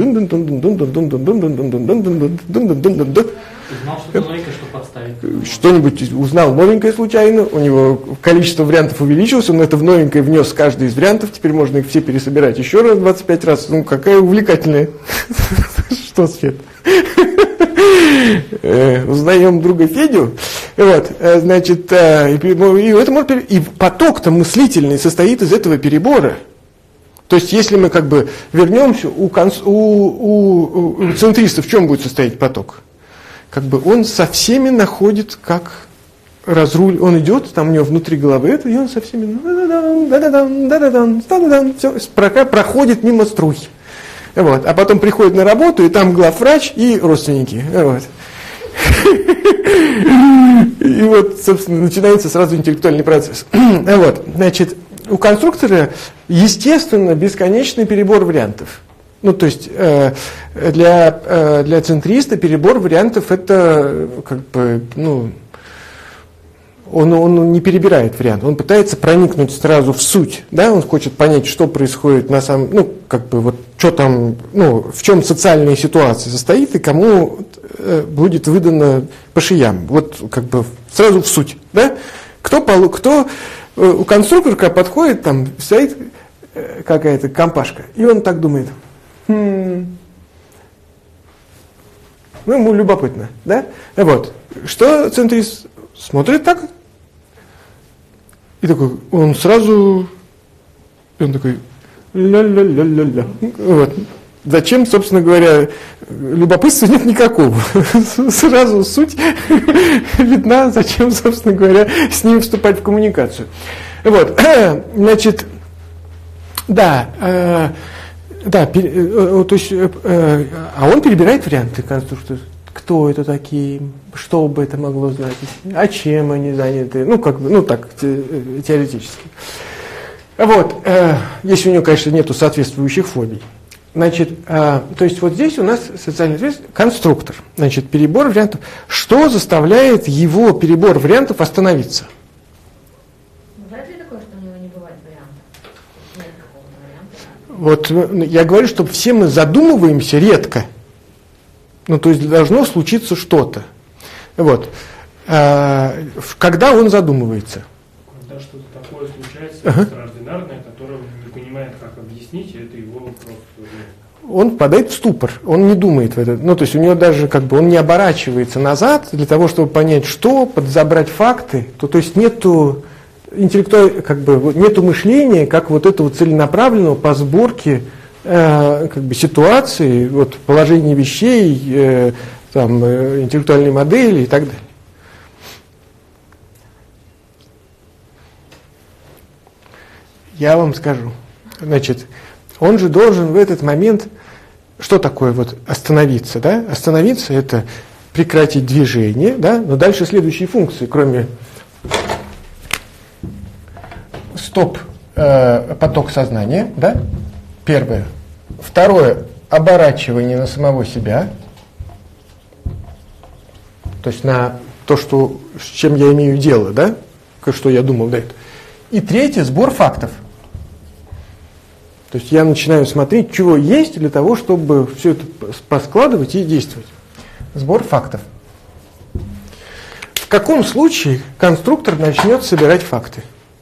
что-то новенькое, что подставить. Что-нибудь узнал новенькое случайно, у него количество вариантов увеличилось, он это в новенькое внес каждый из вариантов, теперь можно их все пересобирать еще раз, двадцать пять раз. Ну, какая увлекательная. Что, Свет? Узнаем друга Федю. Вот, значит, и, это может, и поток-то мыслительный состоит из этого перебора. То есть, если мы как бы вернемся, у, конс, у, у, у центриста в чем будет состоять поток? Как бы он со всеми находит, как разруль, он идет, там у него внутри головы это, и он со всеми все, проходит мимо струй. Вот. А потом приходит на работу, и там главврач и родственники. Вот. И вот, собственно, начинается сразу интеллектуальный процесс. Вот. Значит, у конструктора, естественно, бесконечный перебор вариантов. Ну, то есть э, для, э, для центриста перебор вариантов это как бы, ну, он, он не перебирает варианты, он пытается проникнуть сразу в суть, да, он хочет понять, что происходит на самом, ну, как бы вот, что там, ну, в чем социальная ситуация состоит и кому э, будет выдано по шиям, вот как бы сразу в суть, да, кто, кто э, у конструктора подходит, там стоит э, какая-то компашка, и он так думает, хм, ну, ему любопытно, да, вот, что центрист смотрит так. И такой, он сразу, он такой, ля-ля-ля-ля-ля. Вот. Зачем, собственно говоря, любопытства нет никакого. Сразу суть видна, зачем, собственно говоря, с ним вступать в коммуникацию. Вот, значит, да, э, да, пер, э, то есть, э, э, а он перебирает варианты конструктора. Кто это такие, что бы это могло значить, а чем они заняты, ну, как бы, ну, так, теоретически. Вот, э, если у него, конечно, нету соответствующих фобий. Значит, э, то есть вот здесь у нас социальный ответственность, конструктор, значит, перебор вариантов. Что заставляет его перебор вариантов остановиться? Бывает ли такое, что у него не бывает вариантов? Нет какого-то варианта? Вот, я говорю, что все мы задумываемся редко. Ну, то есть должно случиться что-то. Вот. А, когда он задумывается? Когда что-то такое случается, ага. Экстраординарное, которое он не понимает, как объяснить, это его просто... Он впадает в ступор, он не думает в это. Ну, то есть у него даже как бы он не оборачивается назад для того, чтобы понять, что, подзабрать факты. То, то есть нету интеллектуального, как бы, нету мышления, как вот этого целенаправленного по сборке как бы ситуации, вот, положение вещей, э, там, э, интеллектуальные модели и так далее. Я вам скажу. Значит, он же должен в этот момент, что такое вот остановиться, да? Остановиться — это прекратить движение, да? Но дальше следующие функции, кроме стоп, э, поток сознания, да? Первое. Второе, оборачивание на самого себя, то есть на то, что, с чем я имею дело, да, что я думал до этого. И третье, сбор фактов. То есть я начинаю смотреть, чего есть для того, чтобы все это поскладывать и действовать. Сбор фактов. В каком случае конструктор начнет собирать факты?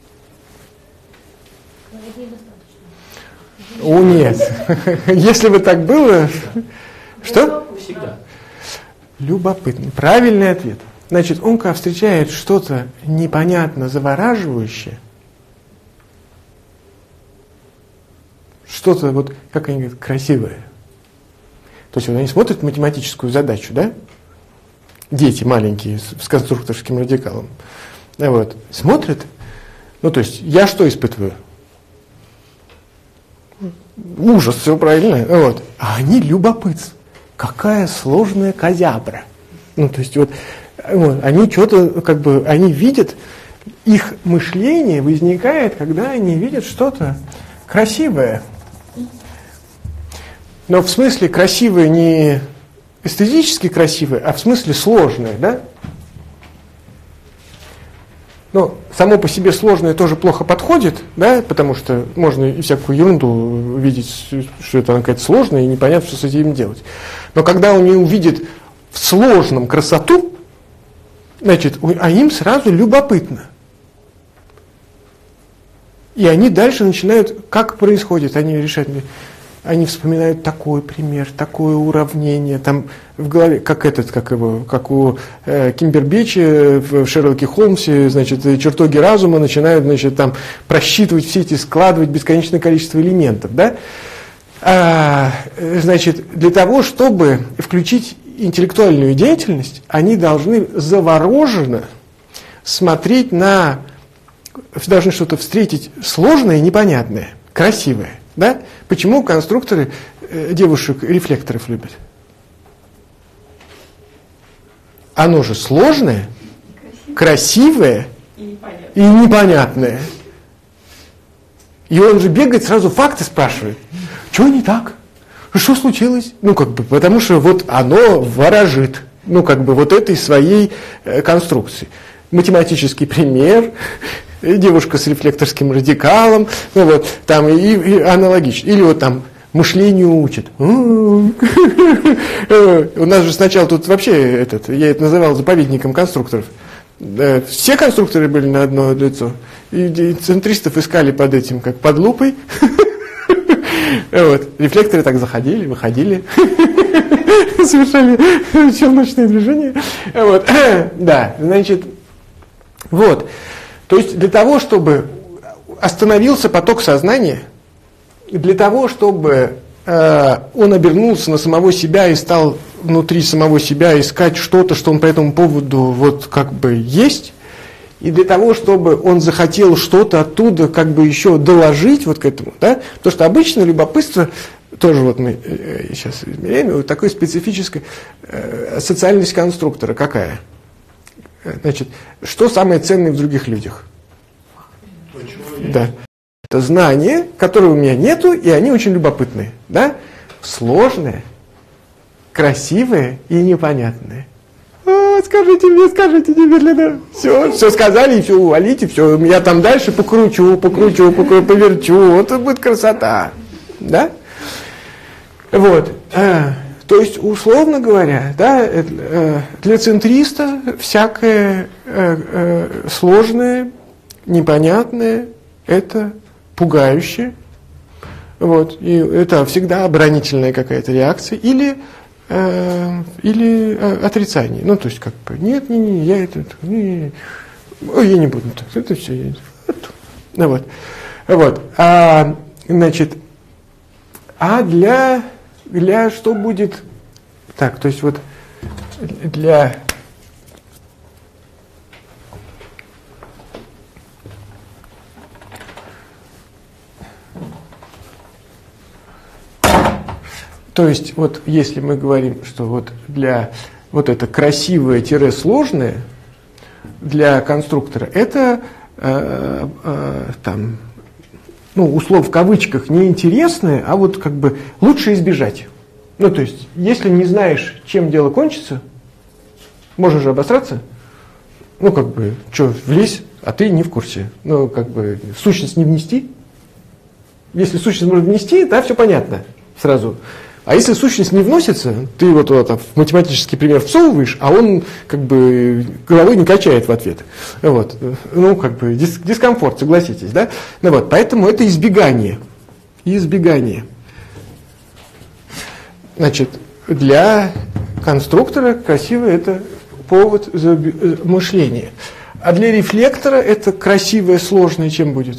О, нет. Если бы так было... Что? Всегда. Любопытно. Правильный ответ. Значит, он, когда встречает что-то непонятно завораживающее, что-то, вот, как они говорят, красивое. То есть, вот они смотрят математическую задачу, да? Дети маленькие с, с конструкторским радикалом. Вот. Смотрят. Ну, то есть, я что испытываю? Ужас, все правильно. Вот. А они любопытны. Какая сложная козябра. Ну, то есть, вот, вот они что-то, как бы, они видят, их мышление возникает, когда они видят что-то красивое. Но в смысле красивое не эстетически красивое, а в смысле сложное, да? Но само по себе сложное тоже плохо подходит, да, потому что можно и всякую ерунду видеть, что это какая-то сложная, и непонятно, что с этим делать. Но когда он не увидит в сложном красоту, значит, а им сразу любопытно. И они дальше начинают, как происходит, они решают, они вспоминают такой пример, такое уравнение, там в голове, как этот, как его, как у э, Кимбербеча в Шерлоке Холмсе, значит, чертоги разума начинают, значит, там просчитывать все эти, складывать бесконечное количество элементов, да? А, значит, для того, чтобы включить интеллектуальную деятельность, они должны завороженно смотреть на, должны что-то встретить сложное и непонятное, красивое. Да? Почему конструкторы э, девушек-рефлекторов любят? Оно же сложное, красивое, красивое и, непонятное. и непонятное. И он же бегает, сразу факты спрашивает. Чего не так? Что случилось? Ну, как бы, потому что вот оно ворожит, ну, как бы, вот этой своей э, конструкции. Математический пример, девушка с рефлекторским радикалом, ну вот, там и, и аналогично. Или вот там мышлению учат. У нас же сначала тут вообще, этот, я это называл заповедником конструкторов. Все конструкторы были на одно лицо. И центристов искали под этим, как под лупой. Вот. Рефлекторы так заходили, выходили, совершали челночные движения. Вот. Да, значит, вот. То есть для того, чтобы остановился поток сознания, для того, чтобы э, он обернулся на самого себя и стал внутри самого себя искать что-то, что он по этому поводу вот как бы есть, и для того, чтобы он захотел что-то оттуда как бы еще доложить вот к этому, да, потому что обычно любопытство, тоже вот мы э, сейчас измеряем, вот такой специфической э, социальность конструктора какая? Значит, что самое ценное в других людях? Да. Это знания, которых у меня нету, и они очень любопытные. Да? Сложные, красивые и непонятные. О, скажите мне, скажите немедленно. Все, все сказали, и все, увалите, все. Я там дальше покручу, покручу, покручу, поверчу. Вот это будет красота. Да? Вот. То есть, условно говоря, да, для центриста всякое сложное, непонятное, это пугающе. Вот, и это всегда оборонительная какая-то реакция или, э, или отрицание. Ну, то есть, как бы, нет, не, не, я это, не, ой, я не буду так, это все, я, вот. Ну, вот. Вот. А, значит, а для... Для что будет? Так, то есть вот для то есть вот если мы говорим, что вот для вот это красивое-сложное для конструктора это э, э, там ну, услов в кавычках, неинтересное, а вот как бы лучше избежать. Ну, то есть, если не знаешь, чем дело кончится, можно же обосраться. Ну, как бы, что, влезь, а ты не в курсе. Ну, как бы, сущность не внести. Если сущность можно внести, да, все понятно сразу. А если сущность не вносится, ты вот, вот в математический пример всовываешь, а он как бы головой не качает в ответ. Вот. Ну, как бы дис- дискомфорт, согласитесь, да? Ну, вот. Поэтому это избегание. Избегание. Значит, для конструктора красиво это повод мышления. А для рефлектора это красивое, сложное чем будет?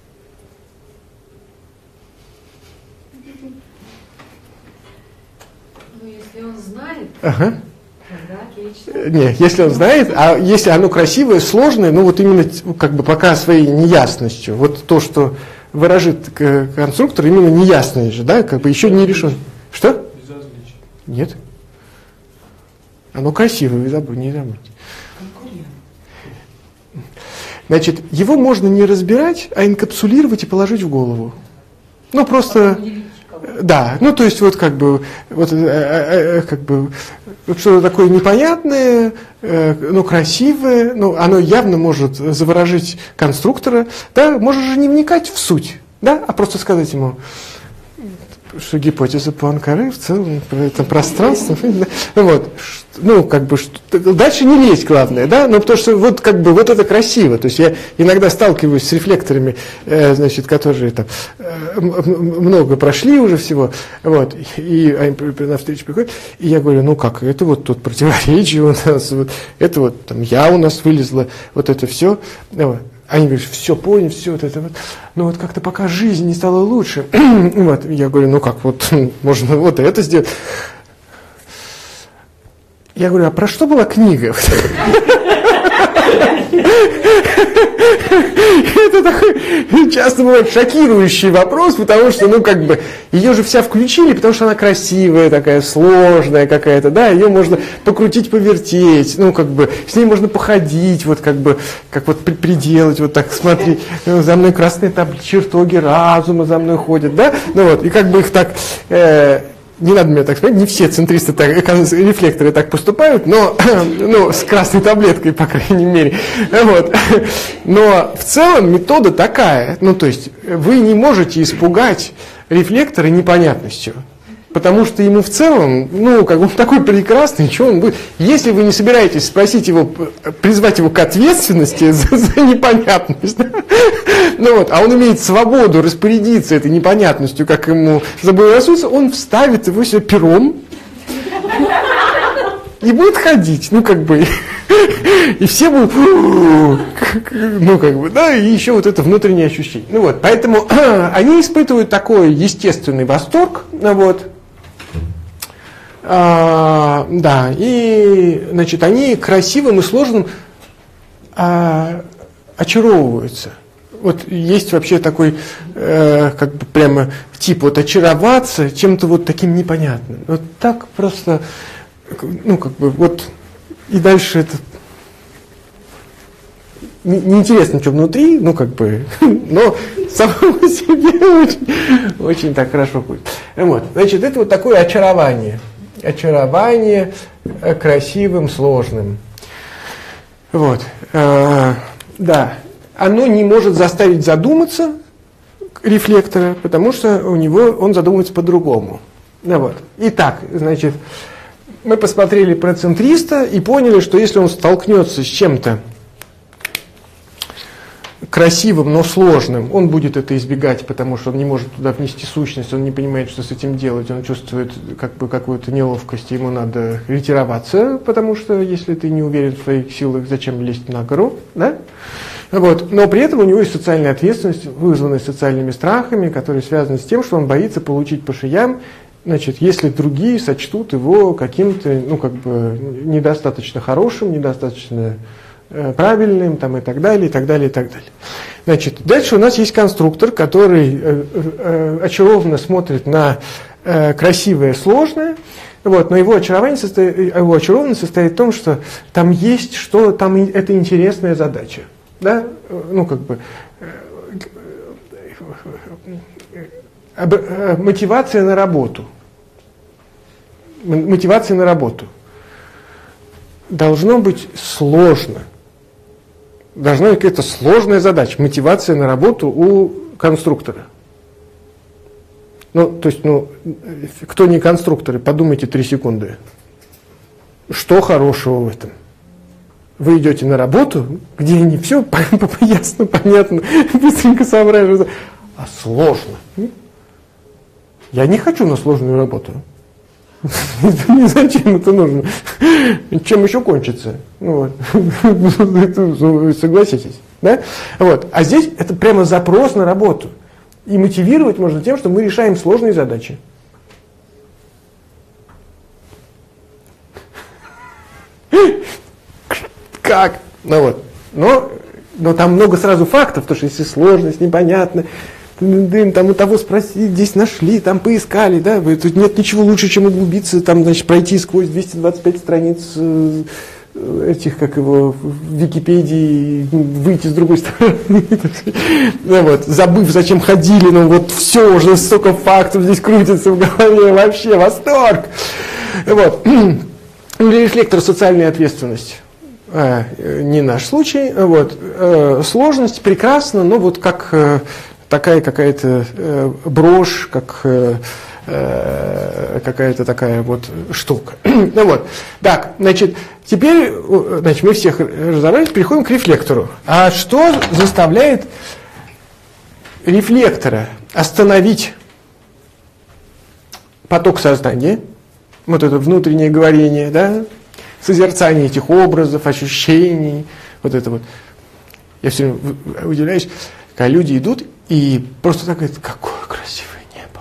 Ага. Не, если он знает, а если оно красивое, сложное, ну вот именно как бы пока своей неясностью, вот то, что выражит конструктор, именно неясное же, да, как бы еще не решен. Что? Нет. Оно красивое, вы забудете, не забудьте. Значит, его можно не разбирать, а инкапсулировать и положить в голову. Ну просто... Да, ну то есть вот как бы, вот, э, э, как бы вот что-то такое непонятное, э, ну красивое, ну оно явно может заворожить конструктора, да, можешь же не вникать в суть, да, а просто сказать ему, что гипотеза Пуанкаре в целом про это пространство, вот, ну, как бы, дальше не лезть, главное, да, но потому что вот, как бы, вот это красиво, то есть я иногда сталкиваюсь с рефлекторами, э, значит, которые там э, много прошли уже всего, вот, и они на встречу приходят, и я говорю, ну, как, это вот тут противоречие у нас, вот, это вот, там, я у нас вылезла, вот это все, вот. Они говорят, все понял, все вот это вот. Но вот как-то пока жизнь не стала лучше. Вот, я говорю, ну как, вот можно вот это сделать. Я говорю, а про что была книга? Это такой часто бывает шокирующий вопрос, потому что, ну, как бы, ее же вся включили, потому что она красивая, такая сложная какая-то, да, ее можно покрутить, повертеть, ну, как бы, с ней можно походить, вот, как бы, как вот приделать, вот так, смотри, за мной красные таблицы, чертоги разума за мной ходят, да, ну, вот, и как бы их так... Э, не надо меня так сказать, не все центристы, так, рефлекторы так поступают, но ну, с красной таблеткой, по крайней мере. Вот. Но в целом метода такая, ну то есть вы не можете испугать рефлектора непонятностью. Потому что ему в целом, ну, как он такой прекрасный, что он будет. Если вы не собираетесь спросить его, призвать его к ответственности за, за непонятность, ну вот, а он имеет свободу распорядиться этой непонятностью, как ему заблагорассудится, он вставит его себе пером и будет ходить, ну, как бы, и все будут, ну, как бы, да, и еще вот это внутреннее ощущение. Ну вот, поэтому они испытывают такой естественный восторг, вот. А, да, и, значит, они красивым и сложным а, очаровываются. Вот есть вообще такой, э, как бы прямо тип вот очароваться чем-то вот таким непонятным. Вот так просто, ну, как бы, вот, и дальше это неинтересно, что внутри, ну, как бы, но само по себе очень, очень так хорошо будет. Вот, значит, это вот такое очарование. Очарование красивым, сложным. Вот. А, да. Оно не может заставить задуматься рефлектора, потому что у него он задумывается по-другому. Ну, вот. Итак, значит, мы посмотрели про центриста и поняли, что если он столкнется с чем-то красивым, но сложным, он будет это избегать, потому что он не может туда внести сущность, он не понимает, что с этим делать, он чувствует как бы какую-то неловкость, ему надо ретироваться, потому что если ты не уверен в своих силах, зачем лезть на гору, да? Вот. Но при этом у него есть социальная ответственность, вызванная социальными страхами, которые связаны с тем, что он боится получить по шеям, значит, если другие сочтут его каким-то, ну, как бы, недостаточно хорошим, недостаточно правильным, там, и так далее, и так далее, и так далее. Значит, дальше у нас есть конструктор, который э, э, очарованно смотрит на э, красивое, сложное, вот, но его очарование состоит, его очарованность состоит в том, что там есть что, там это интересная задача, да, ну, как бы, э, э, мотивация на работу, мотивация на работу. Должно быть сложно. Должна быть какая-то сложная задача, мотивация на работу у конструктора. Ну, то есть, ну, кто не конструкторы, подумайте три секунды. Что хорошего в этом? Вы идете на работу, где не все ясно, понятно, быстренько соображается, а сложно. Я не хочу на сложную работу. Зачем это нужно? Чем еще кончится? Ну, вот. Согласитесь, да? Вот. А здесь это прямо запрос на работу. И мотивировать можно тем, что мы решаем сложные задачи. Как? Ну вот. Но, но там много сразу фактов, потому что если сложность, непонятно, там у того спросили, здесь нашли, там поискали, да, тут нет ничего лучше, чем углубиться, там, значит, пройти сквозь двести двадцать пять страниц э, этих, как его, в Википедии, выйти с другой стороны, ну, вот, забыв, зачем ходили, ну вот все, уже столько фактов здесь крутится в голове, вообще восторг. Вот. Для рефлектора социальная ответственность. А, не наш случай. Вот. А, сложность прекрасна, но вот как... такая какая-то э, брошь, как э, э, какая-то такая вот штука. Ну вот, так, значит, теперь, значит, мы всех разобрались, переходим к рефлектору. А что заставляет рефлектора остановить поток сознания, вот это внутреннее говорение, да, созерцание этих образов, ощущений, вот это вот. Я все время удивляюсь, когда люди идут и просто так говорят, какое красивое небо.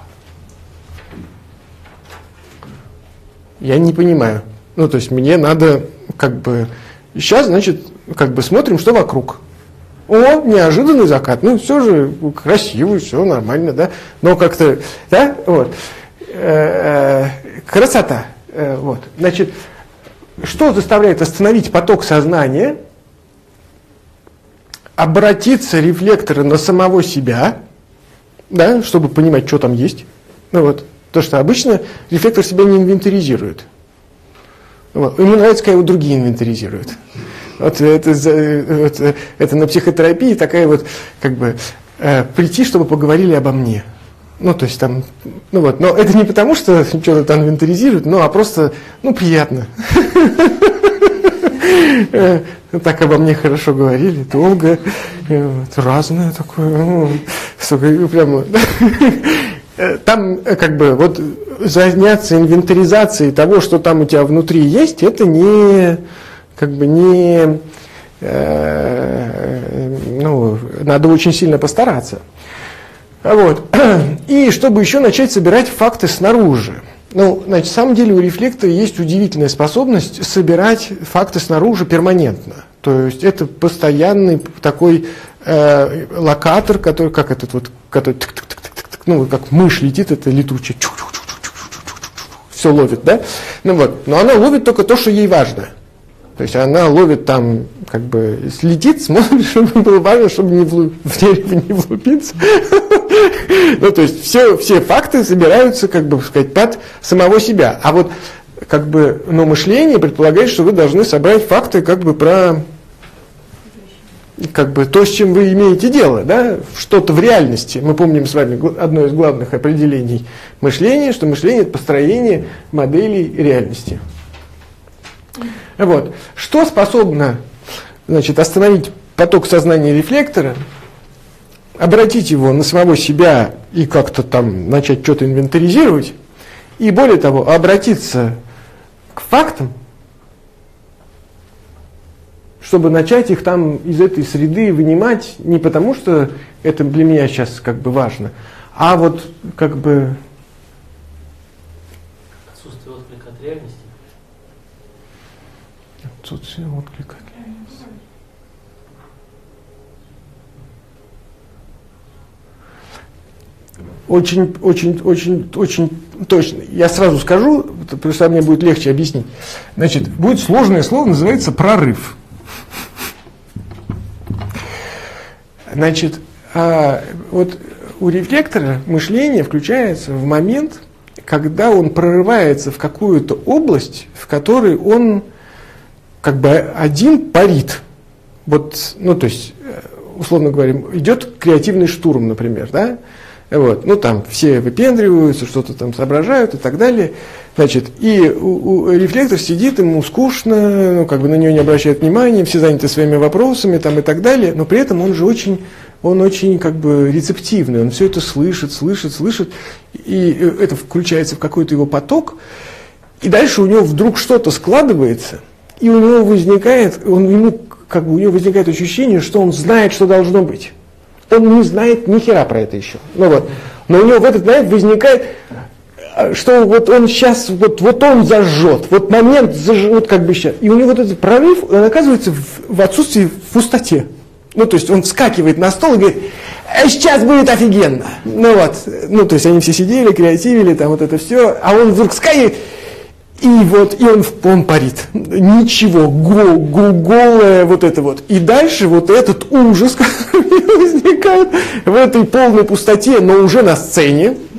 Я не понимаю. Ну, то есть мне надо как бы... Сейчас, значит, как бы смотрим, что вокруг. О, неожиданный закат. Ну, все же красиво, все нормально, да. Но как-то, да, вот. Красота. Вот. Значит, что заставляет остановить поток сознания, обратиться рефлектора на самого себя, да, чтобы понимать, что там есть. Ну, вот. То, что обычно рефлектор себя не инвентаризирует. Вот. Ему нравится, когда его другие инвентаризируют. Вот это, это, это на психотерапии такая вот, как бы, э, прийти, чтобы поговорили обо мне. Ну, то есть там, ну вот, но это не потому, что что-то там инвентаризируют, ну, а просто, ну, приятно. Так обо мне хорошо говорили, долго, разное такое, прямо. Там, как бы, вот, заняться инвентаризацией того, что там у тебя внутри есть, это не, как бы, не, ну, надо очень сильно постараться. Вот. И чтобы еще начать собирать факты снаружи. Ну, значит, на самом деле у рефлектора есть удивительная способность собирать факты снаружи перманентно. То есть это постоянный такой э, локатор, который, как этот вот, который, ну, как мышь летит, это летучая, все ловит, да? Ну вот, но она ловит только то, что ей важно. То есть она ловит там, как бы, следит, смотрит, чтобы было важно, чтобы не в, в дерево не влупиться. Ну, то есть все, все факты собираются, как бы сказать, под самого себя. А вот, как бы, ну, мышление предполагает, что вы должны собрать факты, как бы, про, как бы, то, с чем вы имеете дело, да, что-то в реальности. Мы помним с вами одно из главных определений мышления, что мышление – это построение моделей реальности. Вот. Что способно, значит, остановить поток сознания рефлектора, обратить его на самого себя и как-то там начать что-то инвентаризировать, и более того, обратиться к фактам, чтобы начать их там из этой среды вынимать, не потому что это для меня сейчас как бы важно, а вот как бы... Отсутствие отклика от реальности. Отсутствие отклика от реальности. Очень, очень, очень, очень точно. Я сразу скажу, потому что мне будет легче объяснить. Значит, будет сложное слово, называется прорыв. Значит, а вот у рефлектора мышление включается в момент, когда он прорывается в какую-то область, в которой он как бы один парит. Вот, ну, то есть, условно говоря, идет креативный штурм, например, да? Вот, ну там все выпендриваются, что-то там соображают и так далее. Значит, и у, у, рефлектор сидит, ему скучно, ну, как бы на него не обращают внимания, все заняты своими вопросами там, и так далее, но при этом он же очень, он очень как бы рецептивный, он все это слышит, слышит, слышит, и это включается в какой-то его поток, и дальше у него вдруг что-то складывается, и у него возникает, он, ему, как бы, у него возникает ощущение, что он знает, что должно быть. Он не знает ни хера про это еще. Ну вот. Но у него в этот момент возникает, что вот он сейчас, вот, вот он зажжет, вот момент зажжет, вот как бы сейчас. И у него вот этот прорыв, он оказывается в, в отсутствии, в пустоте. Ну, то есть он вскакивает на стол и говорит, а сейчас будет офигенно. Ну вот, ну то есть они все сидели, креативили, там вот это все, а он вдруг вскакивает, и вот, и он, он парит. Ничего, го, го, голое вот это вот. И дальше вот этот ужас, который возникает в этой полной пустоте, но уже на сцене.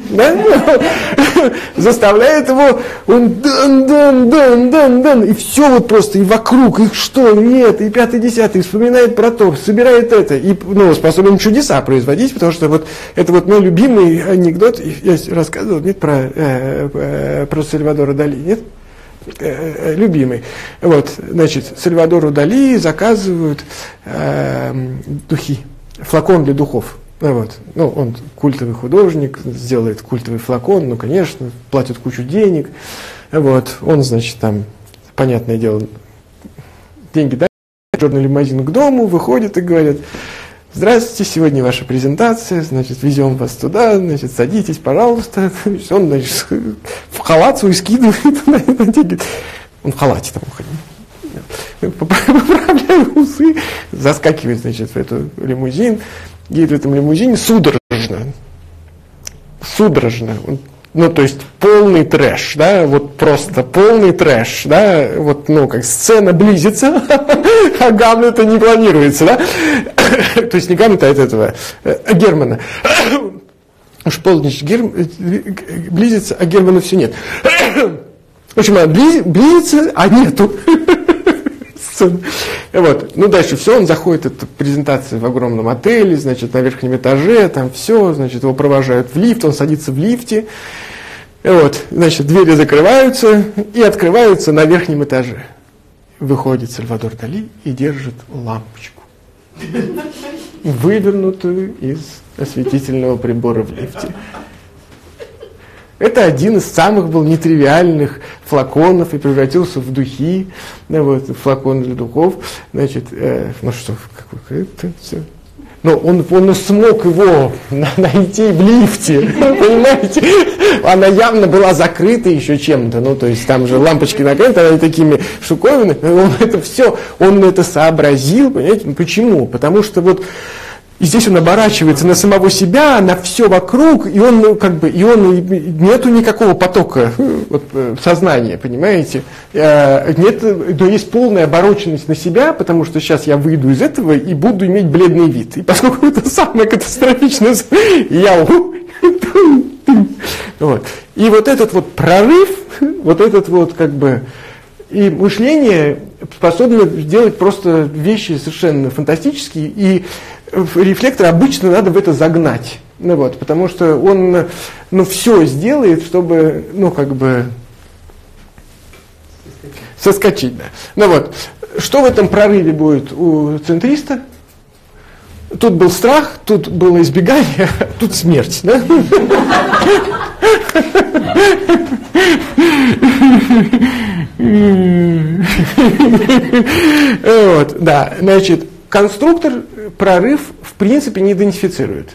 да? Заставляет его, он дан, дан, дан, дан, дан, и все вот просто, и вокруг, и что, и это, и пятый, десятый, вспоминает про то, собирает это, и ну, способен чудеса производить, потому что вот это вот мой любимый анекдот, я рассказывал, нет, про, э, э, про Сальвадора Дали, нет? Э, э, любимый. Вот, значит, Сальвадору Дали заказывают э, духи, флакон для духов. Вот. Ну, он культовый художник, сделает культовый флакон, ну, конечно, платят кучу денег. Вот. Он, значит, там, понятное дело, деньги дают, черный лимузин к дому, выходит и говорит: здравствуйте, сегодня ваша презентация, значит, везем вас туда, значит, садитесь, пожалуйста. Он, значит, в халат свой скидывает на деньги. Он в халате там уходит. Поправляю усы, заскакивает, значит, в эту лимузин. Едет в этом лимузине судорожно. Судорожно. Ну, то есть полный трэш, да, вот просто полный трэш, да, вот, ну, как сцена близится, а Гамлета не планируется, да, то есть не Гамлета, а от этого, а Германа. Уж полночь Гер... близится, а Германа все нет. В общем, близится, а нету. Вот. Ну, дальше все, он заходит, это презентация в огромном отеле, значит, на верхнем этаже, там все, значит, его провожают в лифт, он садится в лифте, вот, значит, двери закрываются и открываются на верхнем этаже. Выходит Сальвадор Дали и держит лампочку, вывернутую из осветительного прибора в лифте. Это один из самых был нетривиальных флаконов и превратился в духи, да, вот, флакон для духов, значит, э, ну что, какой это все. Но он, он смог его найти в лифте, понимаете? Она явно была закрыта еще чем-то, ну, то есть там же лампочки накрыты, они такими штуковинами, он это все, он это сообразил, понимаете? Почему? Потому что вот и здесь он оборачивается на самого себя, на все вокруг, и он, ну, как бы, и он, нету никакого потока вот, сознания, понимаете? Нет, но есть полная обороченность на себя, потому что сейчас я выйду из этого и буду иметь бледный вид. И поскольку это самое катастрофичное, я... Вот. И вот этот вот прорыв, вот этот вот как бы... И мышление способно сделать просто вещи совершенно фантастические, и рефлектор обычно надо в это загнать, ну вот, потому что он, ну, все сделает, чтобы, ну, как бы, соскочить, да. Ну вот, что в этом прорыве будет у центриста? Тут был страх, тут было избегание, тут смерть, да? Вот, да, значит, конструктор прорыв в принципе не идентифицирует.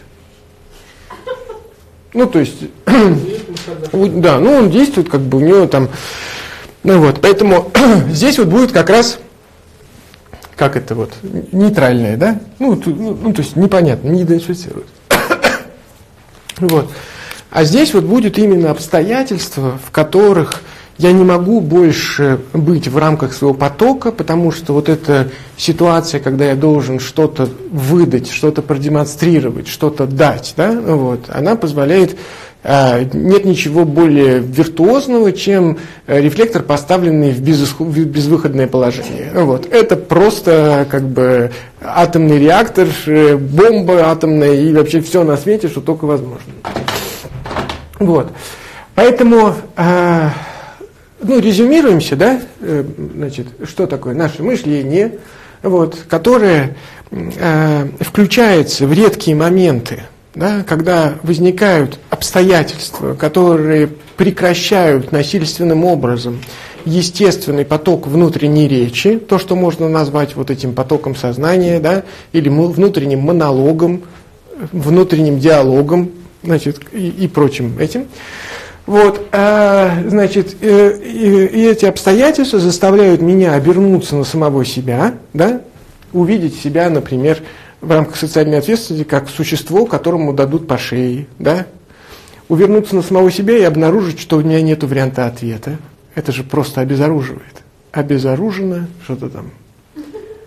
Ну, то есть, да, ну, он действует, как бы у него там, ну вот, поэтому здесь вот будет как раз, как это вот, нейтральное, да, ну, то, ну, то есть непонятно, не идентифицирует. Вот. А здесь вот будет именно обстоятельства, в которых я не могу больше быть в рамках своего потока, потому что вот эта ситуация, когда я должен что-то выдать, что-то продемонстрировать, что-то дать, да, вот, она позволяет, а, нет ничего более виртуозного, чем рефлектор, поставленный в, безысход, в безвыходное положение. Вот. Это просто как бы атомный реактор, бомба атомная и вообще все на свете, что только возможно. Вот. Поэтому... А, ну, резюмируемся, да, значит, что такое наше мышление, вот, которое э, включается в редкие моменты, да, когда возникают обстоятельства, которые прекращают насильственным образом естественный поток внутренней речи, то, что можно назвать вот этим потоком сознания, да, или внутренним монологом, внутренним диалогом, значит, и, и прочим этим. Вот, а, значит, и, и, и эти обстоятельства заставляют меня обернуться на самого себя, да, увидеть себя, например, в рамках социальной ответственности как существо, которому дадут по шее, да, увернуться на самого себя и обнаружить, что у меня нет варианта ответа. Это же просто обезоруживает. Обезоружено, что-то там,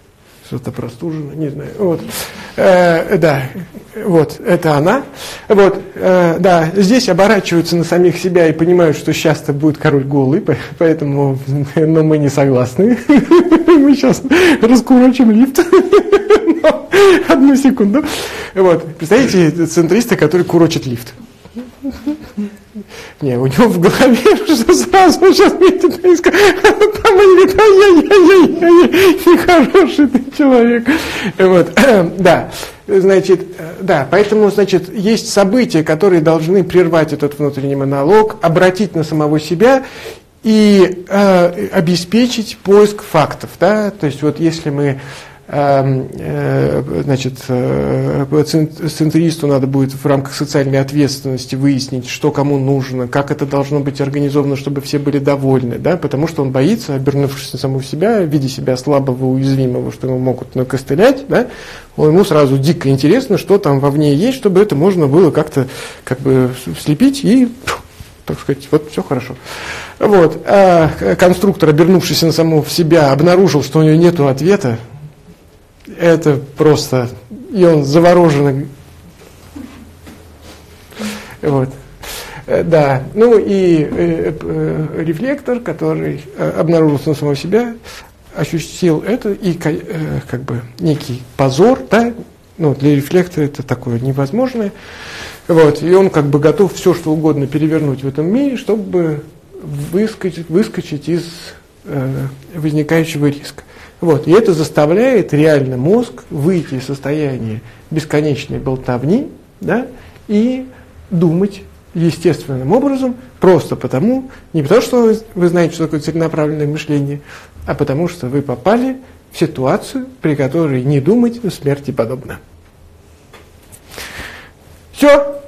что-то простужено, не знаю. Вот. Э, да, вот, это она. Вот, э, да, здесь оборачиваются на самих себя и понимают, что сейчас-то будет король голый, поэтому, но мы не согласны. Мы сейчас раскурочим лифт. Одну секунду. Вот, представляете, центристы, который курочит лифт. Не, у него в голове что сразу сейчас метит низко, там он говорит, ай-яй-яй-яй, нехороший ты человек. Вот, да, значит, да, поэтому, значит, есть события, которые должны прервать этот внутренний монолог, обратить на самого себя и э, обеспечить поиск фактов, да, то есть вот если мы значит, центристу надо будет в рамках социальной ответственности выяснить, что кому нужно, как это должно быть организовано, чтобы все были довольны, да, потому что он боится, обернувшись на самого себя, видя себя слабого, уязвимого, что ему могут накостылять, да, ему сразу дико интересно, что там вовне есть, чтобы это можно было как-то как бы слепить и, так сказать, вот все хорошо. Вот. А конструктор, обернувшись на самого себя, обнаружил, что у него нет ответа. Это просто, и он заворожен. Вот. Да, ну и э, э, рефлектор, который э, обнаружился на самого себя, ощутил это, и э, как бы некий позор, да, ну, для рефлектора это такое невозможное. Вот, и он как бы готов все, что угодно перевернуть в этом мире, чтобы выскочить, выскочить из э, возникающего риска. Вот, и это заставляет реально мозг выйти из состояния бесконечной болтовни, да, и думать естественным образом, просто потому, не потому что вы, вы знаете, что такое целенаправленное мышление, а потому что вы попали в ситуацию, при которой не думать смерти подобно. Все.